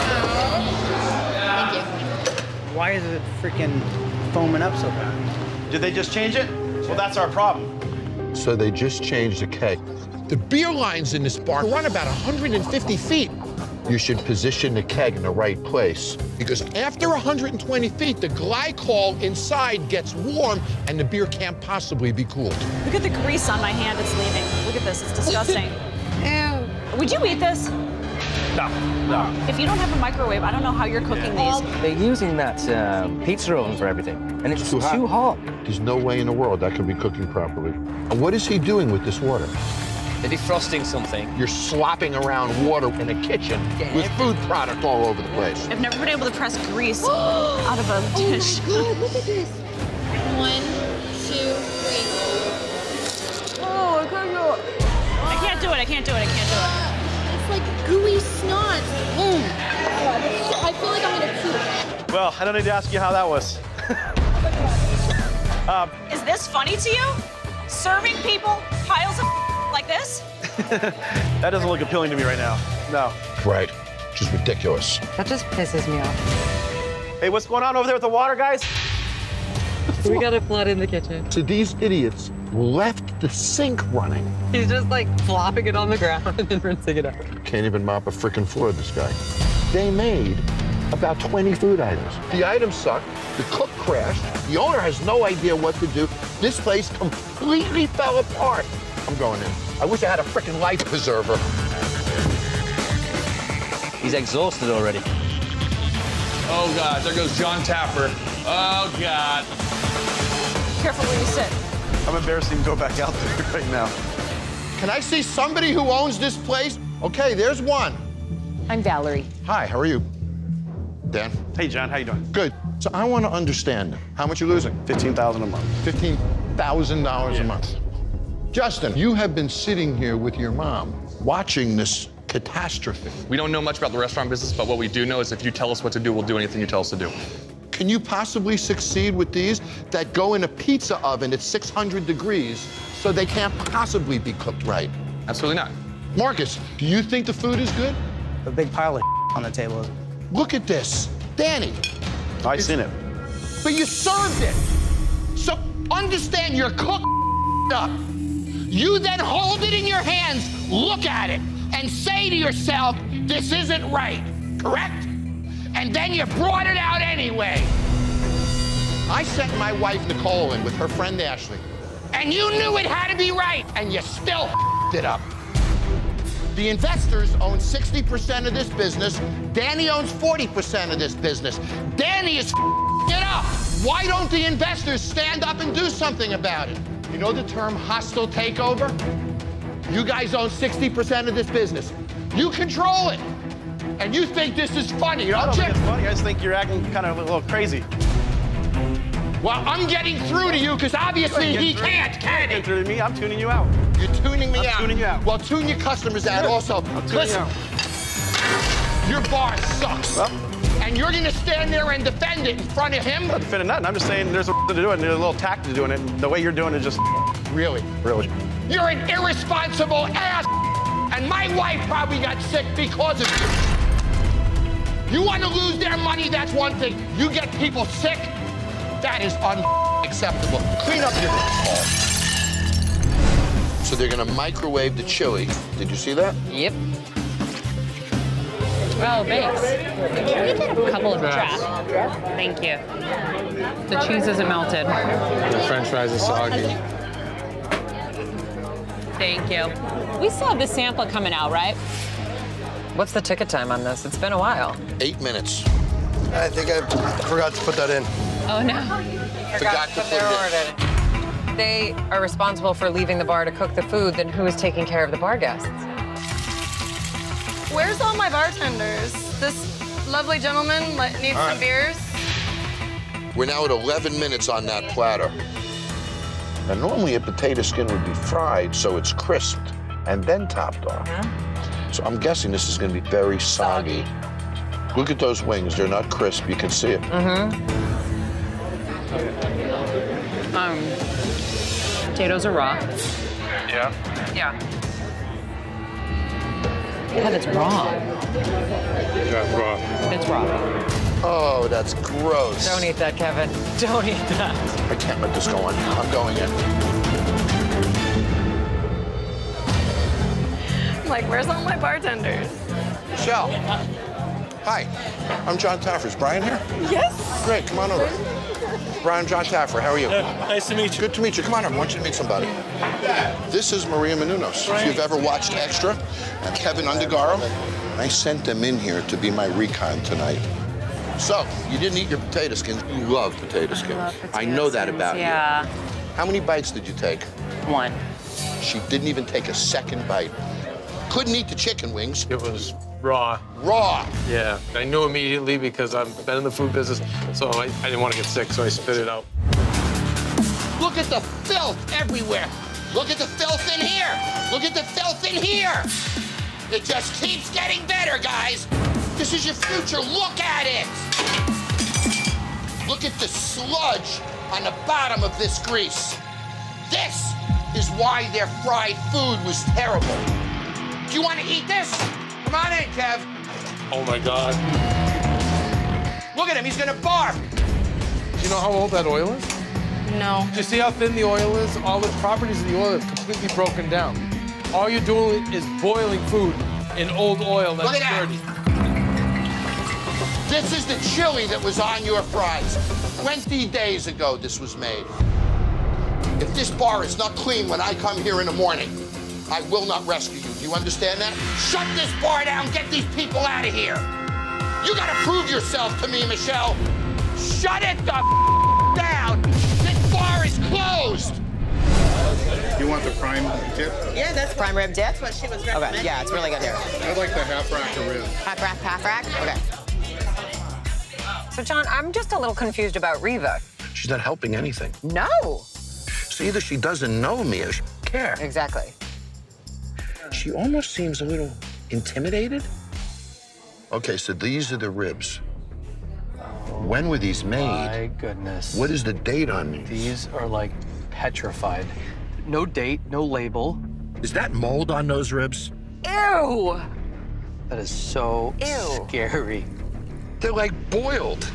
you. Why is it freaking foaming up so bad? Did they just change it? Well, that's our problem. So they just changed the keg. The beer lines in this bar run about one hundred fifty feet. You should position the keg in the right place, because after one hundred twenty feet, the glycol inside gets warm and the beer can't possibly be cooled. Look at the grease on my hand, it's leaving. Look at this, it's disgusting. Ew. Would you eat this? No, no. If you don't have a microwave, I don't know how you're cooking these. They're using that um, pizza oven for everything, and it's too hot. too hot. There's no way in the world that could be cooking properly. And what is he doing with this water? They're defrosting something. You're slopping around water in a kitchen with food product all over the place. I've never been able to press grease out of a dish. Oh my God, look at this. One, two, three. Oh, I can't do it. I can't do it, I can't do it, I can't do it. It's like gooey snot. Mm. I feel like I'm gonna puke. Well, I don't need to ask you how that was. um, Is this funny to you? Serving people piles of like this? that doesn't look appealing to me right now. No. Right. Just ridiculous. That just pisses me off. Hey, what's going on over there with the water, guys? We got a flood in the kitchen. So these idiots left the sink running. He's just like flopping it on the ground and then rinsing it out. Can't even mop a frickin' floor, this guy. They made about twenty food items. The items suck, the cook crashed, the owner has no idea what to do. This place completely fell apart. I'm going in. I wish I had a frickin' life preserver. He's exhausted already. Oh, God, there goes Jon Taffer. Oh, God. Careful where you sit. I'm embarrassed to even go back out there right now. Can I see somebody who owns this place? Okay, there's one. I'm Valerie. Hi, how are you? Dan? Hey, John, how you doing? Good. So I want to understand how much you're losing. fifteen thousand dollars a month. fifteen thousand dollars yeah. a month. Justin, you have been sitting here with your mom watching this catastrophe. We don't know much about the restaurant business, but what we do know is if you tell us what to do, we'll do anything you tell us to do. Can you possibly succeed with these that go in a pizza oven at six hundred degrees So they can't possibly be cooked right. Absolutely not. Marcus, do you think the food is good? A big pile of on the table. Look at this. Danny. I've seen it. But you served it. So understand you're cooked up. You then hold it in your hands, look at it, and say to yourself, this isn't right, correct? And then you brought it out anyway. I sent my wife Nicole in with her friend Ashley, and you knew it had to be right, and you still it up. The investors own sixty percent of this business. Danny owns forty percent of this business. Danny is it up. Why don't the investors stand up and do something about it? You know the term hostile takeover? You guys own sixty percent of this business. You control it. And you think this is funny, don't I don't you? think it's funny. I just think you're acting kind of a little crazy. Well, I'm getting through to you because obviously he can't, can he? You're through to me. I'm tuning you out. You're tuning me I'm out. tuning you out. Well, tune your customers out Yeah, also. I'm tuning Listen, you your bar sucks. Well, and you're going to stand there and defend it in front of him? I'm not defending nothing. I'm just saying there's a to do it and there's a little tact to doing it. The way you're doing it is just... Really? Really. You're an irresponsible ass. And my wife probably got sick because of you. You want to lose their money, that's one thing. You get people sick, that is unacceptable. Clean up your hall. So they're gonna microwave the chili. Did you see that? Yep. Oh, thanks. Can we get a couple of draft? Thank you. The cheese isn't melted. The French fries are soggy. Thank you. We still have the sampler coming out, right? What's the ticket time on this? It's been a while. Eight minutes. I think I forgot to put that in. Oh, no. Forgot to put it in. They are responsible for leaving the bar to cook the food, then who is taking care of the bar guests? Where's all my bartenders? This lovely gentleman like, needs All some right. beers. We're now at eleven minutes on that platter. Now, normally a potato skin would be fried so it's crisped and then topped off. Mm-hmm. So I'm guessing this is going to be very soggy. Look at those wings. They're not crisp. You can see it. Mm-hmm. Um, potatoes are raw. Yeah. Yeah. Yeah, that's raw. Yeah, raw. It's raw. Oh, that's gross. Don't eat that, Kevin. Don't eat that. I can't let this go on. I'm going in. Like, where's all my bartenders? Michelle. Hi. I'm Jon Taffer. Is Brian here? Yes. Great. Come on over. Brian, Jon Taffer. How are you? Yeah, nice to meet you. Good to meet you. Come on over. I want you to meet somebody. This is Maria Menounos. If you've ever watched Extra, and Kevin Undergaro, I sent them in here to be my recon tonight. So, you didn't eat your potato skins. You love potato skins. I love potato I know that skins, about yeah. you. How many bites did you take? One. She didn't even take a second bite. Couldn't eat the chicken wings. It was raw. Raw. Yeah. I knew immediately because I've been in the food business, so I, I didn't want to get sick, so I spit it out. Look at the filth everywhere. Look at the filth in here. Look at the filth in here. It just keeps getting better, guys. This is your future. Look at it. Look at the sludge on the bottom of this grease. This is why their fried food was terrible. Do you want to eat this? Come on in, Kev. Oh, my God. Look at him. He's going to barf. Do you know how old that oil is? No. Do you see how thin the oil is? All the properties of the oil are completely broken down. All you're doing is boiling food in old oil that's Look at dirty. that. This is the chili that was on your fries. twenty days ago, this was made. If this bar is not clean when I come here in the morning, I will not rescue you. Do you understand that? Shut this bar down. Get these people out of here. You gotta prove yourself to me, Michelle. Shut it the down. This bar is closed. You want the prime dip? Yeah, that's prime rib dip. That's what she was recommending. Okay, yeah, it's really good here. I'd like the half rack of ribs. Half rack, half rack? Okay. So, John, I'm just a little confused about Reva. She's not helping anything. No. So either she doesn't know me or she doesn't care. Exactly. She almost seems a little intimidated. Okay, so these are the ribs. When were these made? My goodness. What is the date on these? These are like petrified. no date, no label. Is that mold on those ribs? Ew! That is so Ew. scary. They're like boiled.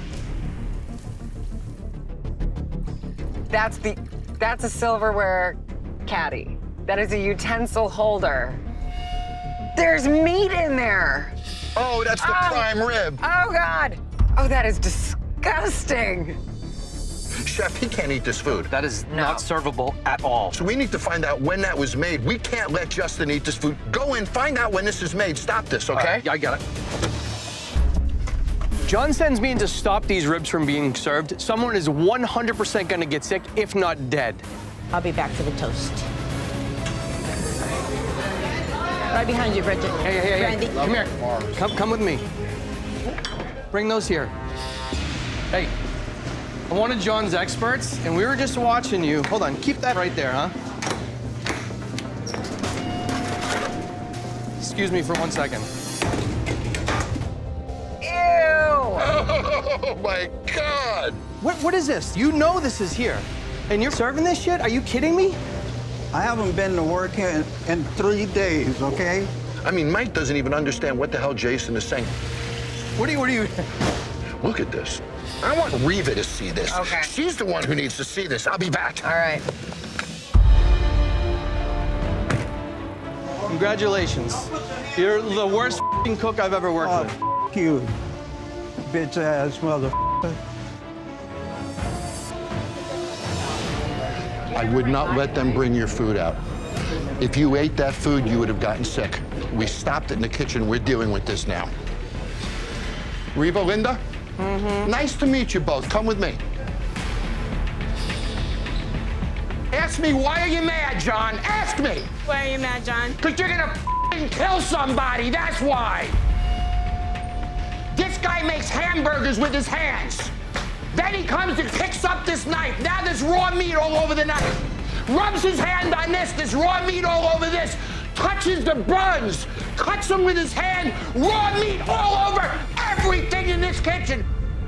That's the, that's a silverware caddy. That is a utensil holder. There's meat in there. Oh, that's the oh. prime rib. Oh, God. Oh, that is disgusting. Chef, he can't eat this food. That is no. not servable at all. So we need to find out when that was made. We can't let Justin eat this food. Go in, find out when this is made. Stop this, okay? Right, yeah, I got it. John sends me in to stop these ribs from being served. Someone is one hundred percent gonna get sick, if not dead. I'll be back for the toast. Right behind you, Bridget. Hey, hey, hey, Brandy. hey. Come here. Come, come with me. Bring those here. Hey, I wanted John's experts, and we were just watching you. Hold on, keep that right there, huh? Excuse me for one second. Oh, my God. What, what is this? You know this is here. And you're serving this shit? Are you kidding me? I haven't been to work here in, in three days, okay? I mean, Mike doesn't even understand what the hell Jason is saying. What are you, what are you? Look at this. I want Reva to see this. Okay. She's the one who needs to see this. I'll be back. All right. Congratulations. You're the worst f***ing cook I've ever worked oh, with. F you, bitch ass motherfucker. I would not let them bring your food out. If you ate that food, you would have gotten sick. We stopped it in the kitchen. We're dealing with this now. Reva, Linda? Mm-hmm. Nice to meet you both. Come with me. Ask me, why are you mad, John? Ask me. Why are you mad, John? Because you're gonna f***ing kill somebody, that's why. This guy makes hamburgers with his hands. Then he comes and picks up this knife. Now there's raw meat all over the knife. Rubs his hand on this, there's raw meat all over this. Touches the buns, cuts them with his hand, raw meat all over everything in this kitchen.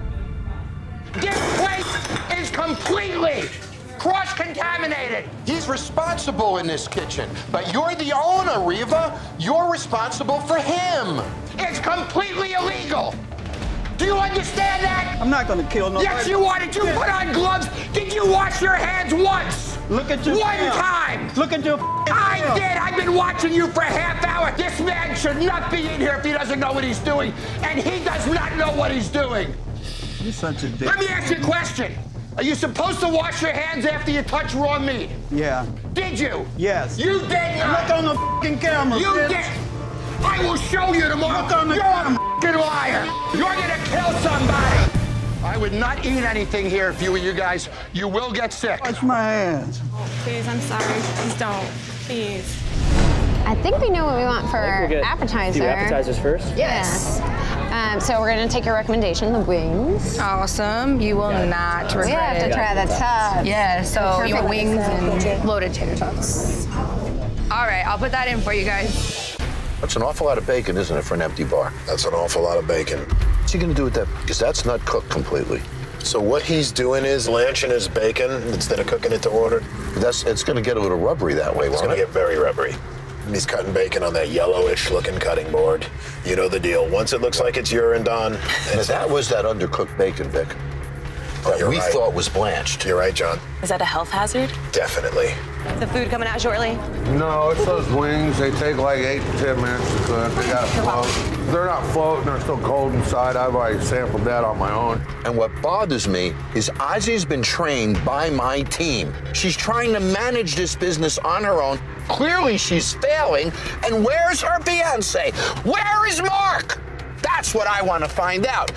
This place is completely cross-contaminated. He's responsible in this kitchen, but you're the owner, Reva. You're responsible for him. It's completely illegal. Do you understand that? I'm not gonna kill nobody. Yes, you are. Did you put on gloves? Did you wash your hands once? Look at your One film. time. Look at your I film. did. I've been watching you for a half hour. This man should not be in here if he doesn't know what he's doing, and he does not know what he's doing. You're such a dick. Let me ask you a question. Are you supposed to wash your hands after you touch raw meat? Yeah. Did you? Yes. You did not. Look on the fucking camera, You bitch. did. I will show you tomorrow. Look on the You're camera. a f***ing liar. You're gonna kill somebody. I would not eat anything here if you were you guys. You will get sick. Wash my hands. Please, I'm sorry. Please don't. Please. I think we know what we want for our appetizer. Do appetizers first? Yes. Um, so we're gonna take your recommendation, the wings. Awesome. You will not regret We have to it. try the top. Yeah, so you want wings Perfect. and loaded tater tots. All right, I'll put that in for you guys. That's an awful lot of bacon, isn't it, for an empty bar? That's an awful lot of bacon. What's he gonna do with that? Because that's not cooked completely. So what he's doing is blanching his bacon instead of cooking it to order. That's it's gonna get a little rubbery that way, It's won't gonna it? get very rubbery. And he's cutting bacon on that yellowish looking cutting board. You know the deal. Once it looks like it's urine done. Now, that was that undercooked bacon, Vic. That You're we right. thought was blanched. You're right, John. Is that a health hazard? Definitely. The food coming out shortly? No, it's those wings. They take like eight to ten minutes to cook. They gotta float. They're not floating. They're still cold inside. I've already sampled that on my own. And what bothers me is Ozzy's been trained by my team. She's trying to manage this business on her own. Clearly she's failing. And where's her fiance? Where is Mark? That's what I want to find out.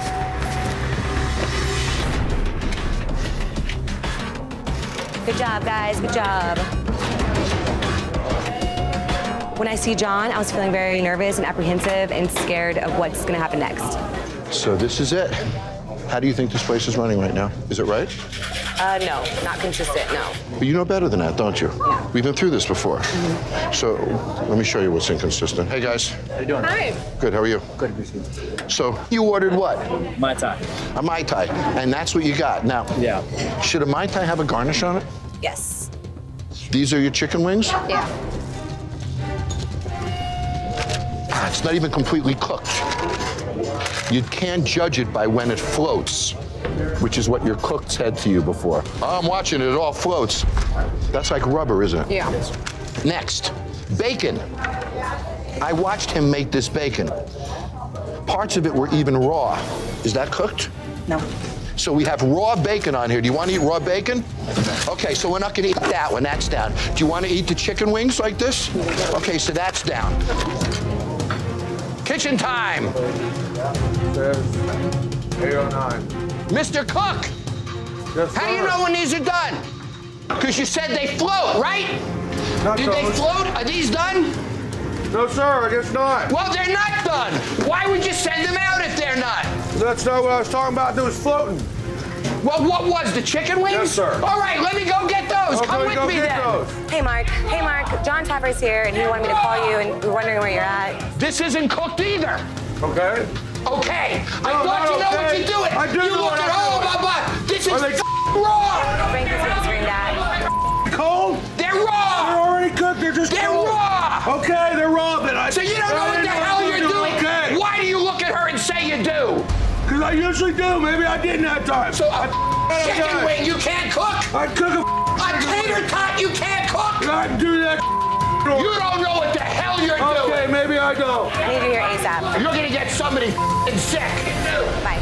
Good job, guys. Good job. When I see John, I was feeling very nervous and apprehensive and scared of what's going to happen next. So this is it. How do you think this place is running right now? Is it right? Uh, no, not consistent, no. But you know better than that, don't you? Yeah. We've been through this before. Mm-hmm. So let me show you what's inconsistent. Hey, guys. How you doing? Hi. Good, how are you? Good, appreciate it. So you ordered what? Mai Tai. A Mai Tai, and that's what you got. Now, yeah. should a Mai Tai have a garnish on it? Yes. These are your chicken wings? Yeah. Ah, it's not even completely cooked. You can't judge it by when it floats, which is what your cook said to you before. Oh, I'm watching it, it all floats. That's like rubber, isn't it? Yeah. Next, bacon. I watched him make this bacon. Parts of it were even raw. Is that cooked? No. So we have raw bacon on here. Do you want to eat raw bacon? Okay, so we're not going to eat that one. That's down. Do you want to eat the chicken wings like this? Okay, so that's down. Kitchen time. eight oh nine. Mister Cook, yes, how do you know when these are done? Because you said they float, right? Not Did those. they float? Are these done? No, sir, I guess not. Well, they're not done. Why would you send them out if they're not? That's not what I was talking about. It was floating. Well, what was the chicken wings? Yes, sir. All right, let me go get those. Okay, Come with go me get then. those. Hey, Mark. Hey, Mark. Jon Taffer's here, and he wanted me to call you, and we're wondering where you're at. This isn't cooked either. Okay. Okay. I No, thought not you know okay. what you're doing. I do you know look what at I'm all doing. my butt. This is Are they raw. Frank is answering that. Cold? They're raw. They're already cooked. They're just They're cold. raw. Okay, they're raw, but I. So you don't know I what the didn't hell know you're you were doing. Okay. Why do you look at her and say you do? Because I usually do. Maybe I didn't have time. So a I, chicken time. wing you can't cook? I cook a. A tater tot you can't cook? I do that. You don't know what the hell you're doing. Okay, maybe I don't. I need you here ASAP. You're gonna get somebody sick. Bye.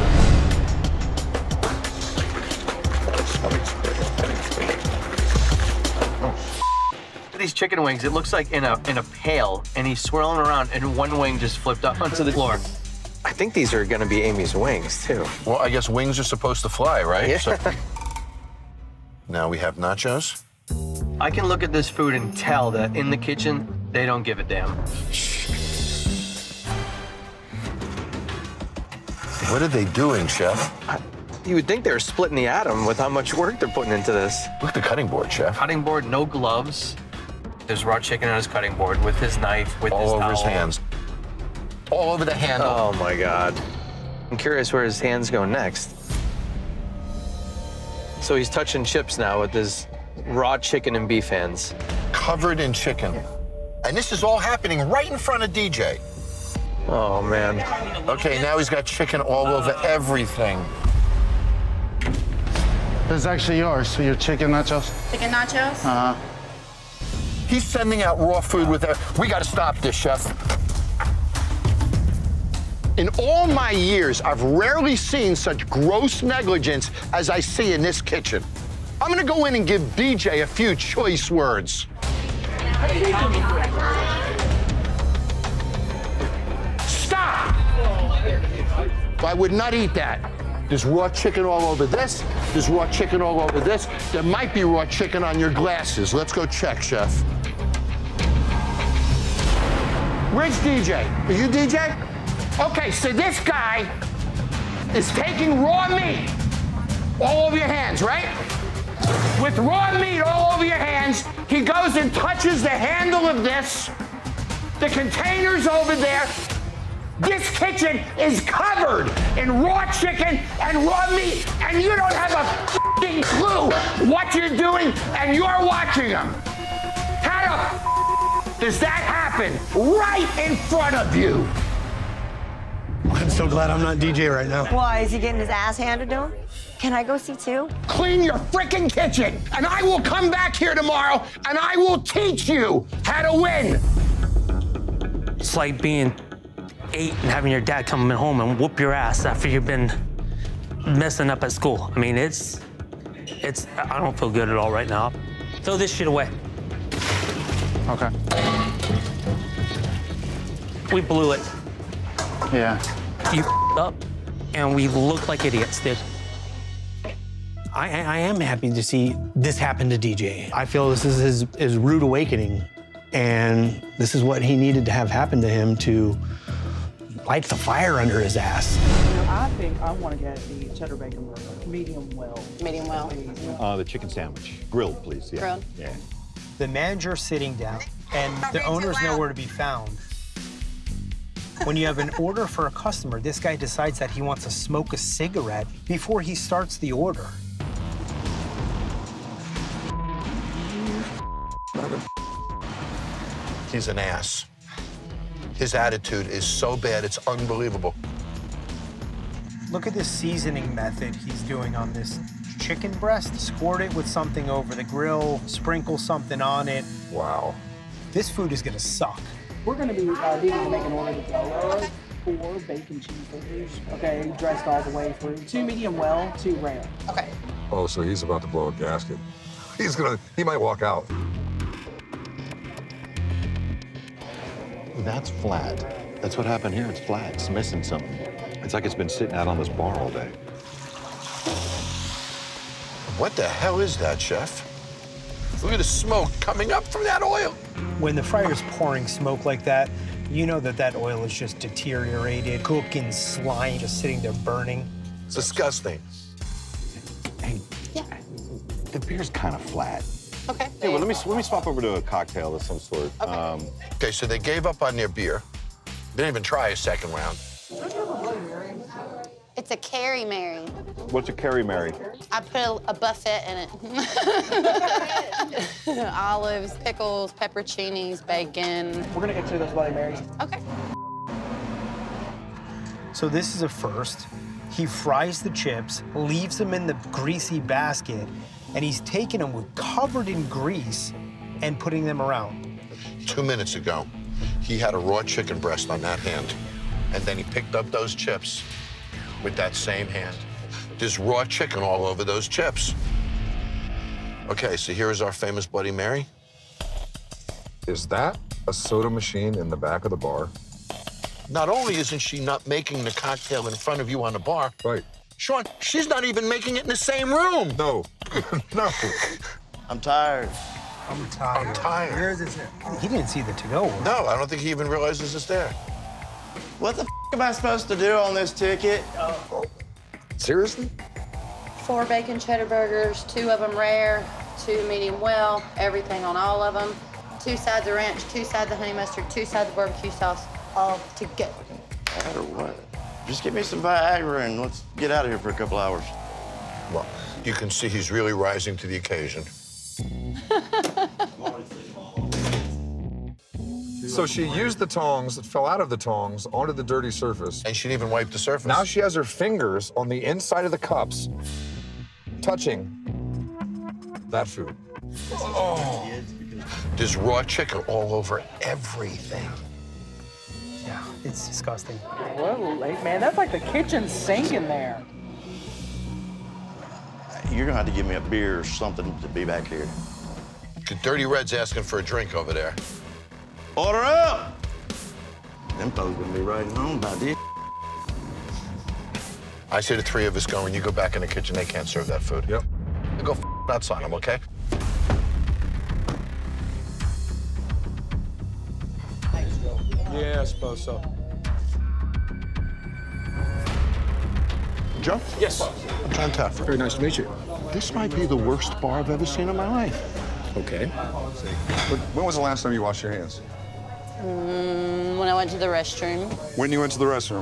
These chicken wings, it looks like in a in a pail, and he's swirling around, and one wing just flipped up onto the floor. I think these are gonna be Amy's wings, too. Well, I guess wings are supposed to fly, right? Yeah. So, now we have nachos. I can look at this food and tell that in the kitchen, they don't give a damn. What are they doing, chef? You would think they were splitting the atom with how much work they're putting into this. Look at the cutting board, chef. Cutting board, no gloves. There's raw chicken on his cutting board with his knife, with All his over towel. his hands. All over the handle. Oh my God. I'm curious where his hands go next. So he's touching chips now with his raw chicken and beef hands. Covered in chicken. And this is all happening right in front of D J. Oh man. Okay, now he's got chicken all over everything. This is actually yours, so your chicken nachos. Chicken nachos? Uh-huh. He's sending out raw food with her. We gotta stop this, chef. In all my years, I've rarely seen such gross negligence as I see in this kitchen. I'm gonna go in and give D J a few choice words. Stop! I would not eat that. There's raw chicken all over this. There's raw chicken all over this. There might be raw chicken on your glasses. Let's go check, chef. Where's D J? Are you D J? Okay, so this guy is taking raw meat all over your hands, right? With raw meat all over your hands, he goes and touches the handle of this. The container's over there. This kitchen is covered in raw chicken and raw meat, and you don't have a f***ing clue what you're doing, and you're watching them. How the f*** does that happen right in front of you? I'm so glad I'm not D J right now. Why, is he getting his ass handed to him? Can I go see too? Clean your frickin' kitchen, and I will come back here tomorrow, and I will teach you how to win. It's like being eight and having your dad come home and whoop your ass after you've been messing up at school. I mean, it's, it's, I don't feel good at all right now. Throw this shit away. Okay. We blew it. Yeah. You up, and we looked like idiots, dude. I, I am happy to see this happen to D J. I feel this is his, his rude awakening, and this is what he needed to have happen to him to light the fire under his ass. You know, I think I want to get the cheddar bacon burger, medium well. Medium well. Uh, the chicken sandwich, grilled, please. Yeah. Grilled. Yeah. The manager's sitting down, and the owner's nowhere to be found. When you have an order for a customer, this guy decides that he wants to smoke a cigarette before he starts the order. He's an ass. His attitude is so bad, it's unbelievable. Look at this seasoning method he's doing on this chicken breast. Squirt it with something over the grill, sprinkle something on it. Wow. This food is gonna suck. We're gonna be uh, needing to make an order to go. Okay. Four bacon cheeseburgers, okay, dressed all the way through. Two medium well, two rare. Okay. Oh, so he's about to blow a gasket. He's gonna, he might walk out. That's flat. That's what happened here. It's flat. It's missing something. It's like it's been sitting out on this bar all day. What the hell is that, chef? Look at the smoke coming up from that oil. When the fryer's pouring smoke like that, you know that that oil is just deteriorated, cooking slime, just sitting there burning. It's disgusting. Hey, yeah. The beer's kind of flat. Okay. Hey, well, let me let me swap over to a cocktail of some sort. Okay. Um, okay, so they gave up on their beer. They didn't even try a second round. It's a Carrie Mary. what's a Carrie Mary? I put a, a buffet in it. Olives, pickles, pepperoncinis, bacon. We're gonna get to those Bloody Marys. Okay. So this is a first. He fries the chips, leaves them in the greasy basket, and he's taking them with covered in grease and putting them around. Two minutes ago, he had a raw chicken breast on that hand, and then he picked up those chips with that same hand. There's raw chicken all over those chips. Okay, so here is our famous Bloody Mary. Is that a soda machine in the back of the bar? Not only isn't she not making the cocktail in front of you on the bar, right, Sean, she's not even making it in the same room. No, no. I'm tired. I'm tired. I'm tired. Where is it? He didn't see the to-go one. No, I don't think he even realizes it's there. What the f am I supposed to do on this ticket? Oh. Seriously? Four bacon cheddar burgers, two of them rare, two medium well, everything on all of them. Two sides of ranch, two sides of honey mustard, two sides of barbecue sauce, all to go. Matter what? Just give me some Viagra and let's get out of here for a couple hours. Well, you can see he's really rising to the occasion. So she used the tongs that fell out of the tongs onto the dirty surface. And she didn't even wipe the surface. Now she has her fingers on the inside of the cups, touching that food. Oh. There's raw chicken all over everything. Yeah, it's disgusting. Whoa, man, that's like the kitchen sink in there. You're gonna have to give me a beer or something to be back here. The Dirty Red's asking for a drink over there. Order up! Them folks gonna be riding home about this. I say the three of us go and you go back in the kitchen. They can't serve that food. Yep. Go f nuts on them, okay? Yeah, I suppose so. Joe? Yes. I'm Jon Taffer. Very nice to meet you. This might be the worst bar I've ever seen in my life. Okay. When was the last time you washed your hands? Mm, when I went to the restroom. When you went to the restroom?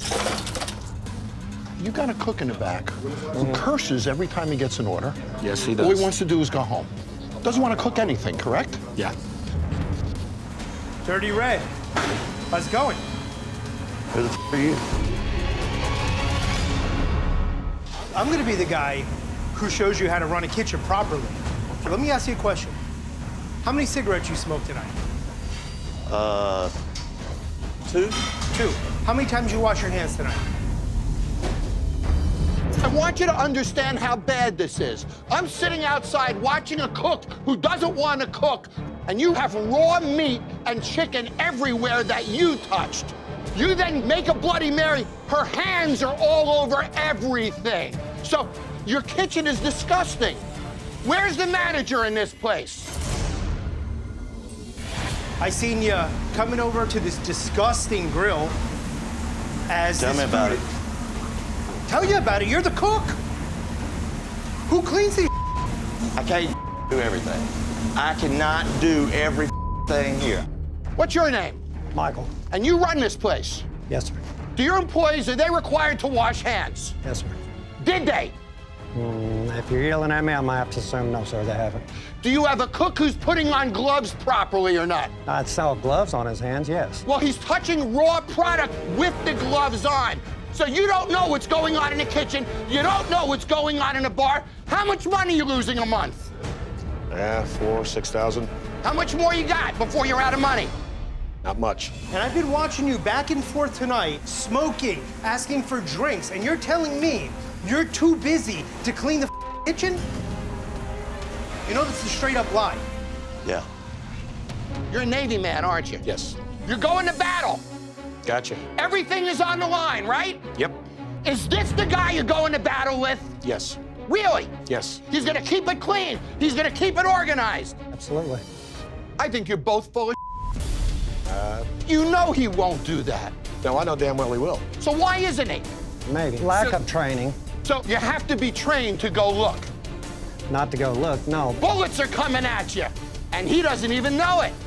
You got a cook in the back who curses every time he gets an order. Yes, he does. All he wants to do is go home. Doesn't want to cook anything, correct? Yeah. Dirty Red, how's it going? Who the f are you? I'm gonna be the guy who shows you how to run a kitchen properly. So let me ask you a question. How many cigarettes you smoked tonight? Uh, two? Two. How many times you wash your hands tonight? I want you to understand how bad this is. I'm sitting outside watching a cook who doesn't want to cook, and you have raw meat and chicken everywhere that you touched. You then make a Bloody Mary. Her hands are all over everything. So your kitchen is disgusting. Where's the manager in this place? I seen you coming over to this disgusting grill as Tell this me about food- it. Tell you about it. You're the cook. Who cleans these? I can't do everything. I cannot do everything here. What's your name? Michael. And you run this place. Yes, sir. Do your employees, are they required to wash hands? Yes, sir. Did they? Mm, if you're yelling at me, I might have to assume no, sir, they haven't. Do you have a cook who's putting on gloves properly or not? I'd saw gloves on his hands, yes. Well, he's touching raw product with the gloves on. So you don't know what's going on in the kitchen. You don't know what's going on in a bar. How much money are you losing a month? Yeah, four, six thousand. How much more you got before you're out of money? Not much. And I've been watching you back and forth tonight, smoking, asking for drinks, and you're telling me you're too busy to clean the kitchen? You know that's a straight up lie. Yeah. You're a Navy man, aren't you? Yes. You're going to battle. Gotcha. Everything is on the line, right? Yep. Is this the guy you're going to battle with? Yes. Really? Yes. He's gonna keep it clean. He's gonna keep it organized. Absolutely. I think you're both full of Uh, You know he won't do that. no, I know damn well he will. So why isn't he? Maybe. Lack So- of training. So you have to be trained to go look. Not to go look, no. Bullets are coming at you, and he doesn't even know it.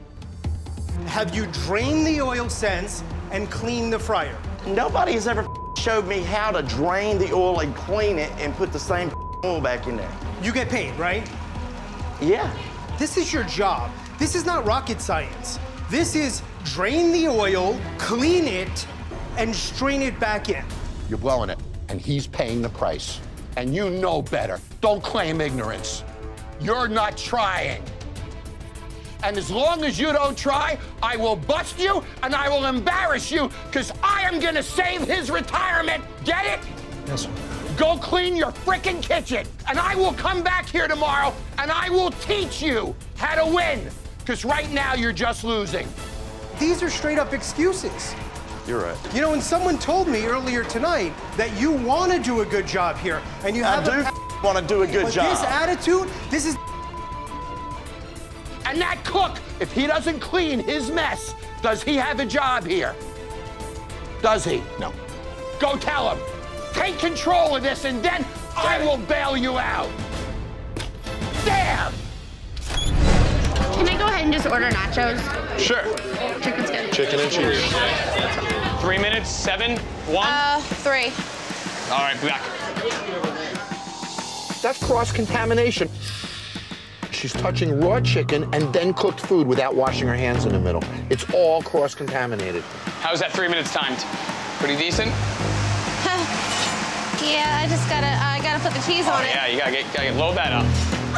Have you drained the oil since and cleaned the fryer? Nobody has ever showed me how to drain the oil and clean it and put the same oil back in there. You get paid, right? Yeah. This is your job. This is not rocket science. This is drain the oil, clean it, and strain it back in. You're blowing it, and he's paying the price. And you know better. Don't claim ignorance. You're not trying. And as long as you don't try, I will bust you and I will embarrass you because I am gonna save his retirement. Get it? Yes, sir. Go clean your frickin' kitchen. And I will come back here tomorrow and I will teach you how to win. Because right now you're just losing. These are straight up excuses. You're right. You know, when someone told me earlier tonight that you want to do a good job here and you I have do a want to do a good but job. this attitude, this is And that cook, if he doesn't clean his mess, does he have a job here? Does he? No. Go tell him. Take control of this and then I will bail you out. Damn! Can I go ahead and just order nachos? Sure. Chicken's good. Chicken and cheese. Three minutes, seven, one. Uh, three. All right, be back. That's cross-contamination. She's touching raw chicken and then cooked food without washing her hands in the middle. It's all cross-contaminated. How's that three minutes timed? Pretty decent? Yeah, I just gotta, I gotta put the cheese on Oh, it. yeah, you gotta get, gotta get load that up.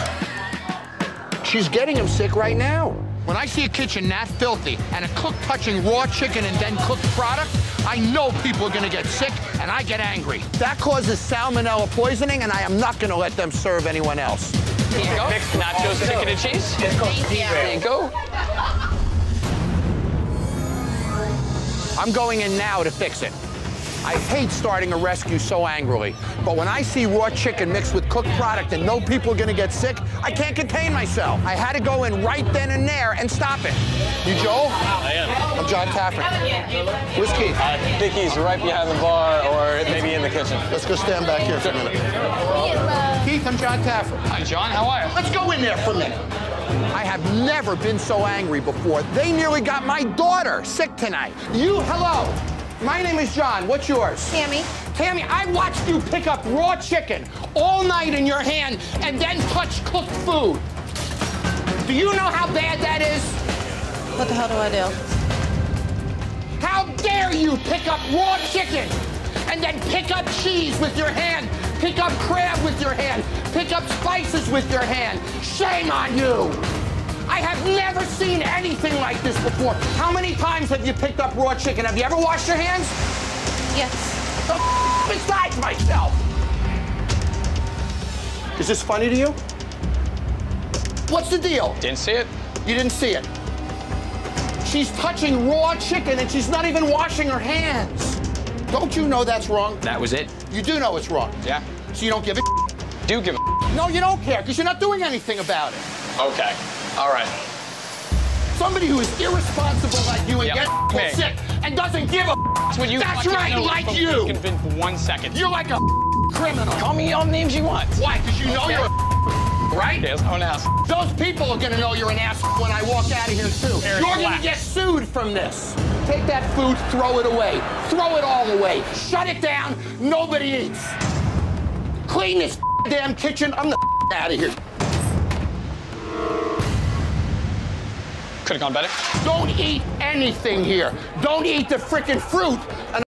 She's getting him sick right now. When I see a kitchen that filthy and a cook touching raw chicken and then cooked product, I know people are gonna get sick and I get angry. That causes salmonella poisoning and I am not gonna let them serve anyone else. Here you go. Mixed nachos, chicken and cheese. Thank you. There you go. I'm going in now to fix it. I hate starting a rescue so angrily, but when I see raw chicken mixed with cooked product and know people are gonna get sick, I can't contain myself. I had to go in right then and there and stop it. You Joel? I am. I'm Jon Taffer. Where's Keith? I think he's right behind the bar or maybe in the kitchen. Let's go stand back here for a minute. Keith, I'm Jon Taffer. Hi, John. How are you? Let's go in there for a minute. I have never been so angry before. They nearly got my daughter sick tonight. You, hello. My name is John. What's yours? Tammy. Tammy, I watched you pick up raw chicken all night in your hand and then touch cooked food. Do you know how bad that is? What the hell do I do? How dare you pick up raw chicken and then pick up cheese with your hand, pick up crab with your hand, pick up spices with your hand. Shame on you. I have never seen anything like this before. How many times have you picked up raw chicken? Have you ever washed your hands? Yes. The f besides myself. Is this funny to you? What's the deal? Didn't see it. You didn't see it. She's touching raw chicken and she's not even washing her hands. Don't you know that's wrong? That was it. You do know it's wrong. Yeah. So you don't give a Do give a No, you don't care because you're not doing anything about it. Okay. All right. Somebody who is irresponsible like you and Yep. gets Me. sick and doesn't give a That's what you That's fucking right, know like from you. fucking for one second. You're like a criminal. Call me all the names you want. Why? Because you know Okay. you're a right? Yes, I'm an ass. Those people are gonna know you're an ass when I walk out of here too. Eric, You're gonna relax. get sued from this. Take that food, throw it away. Throw it all away. Shut it down. Nobody eats. clean this damn kitchen. I'm the out of here. Could have gone better. Don't eat anything here. Don't eat the frickin' fruit. And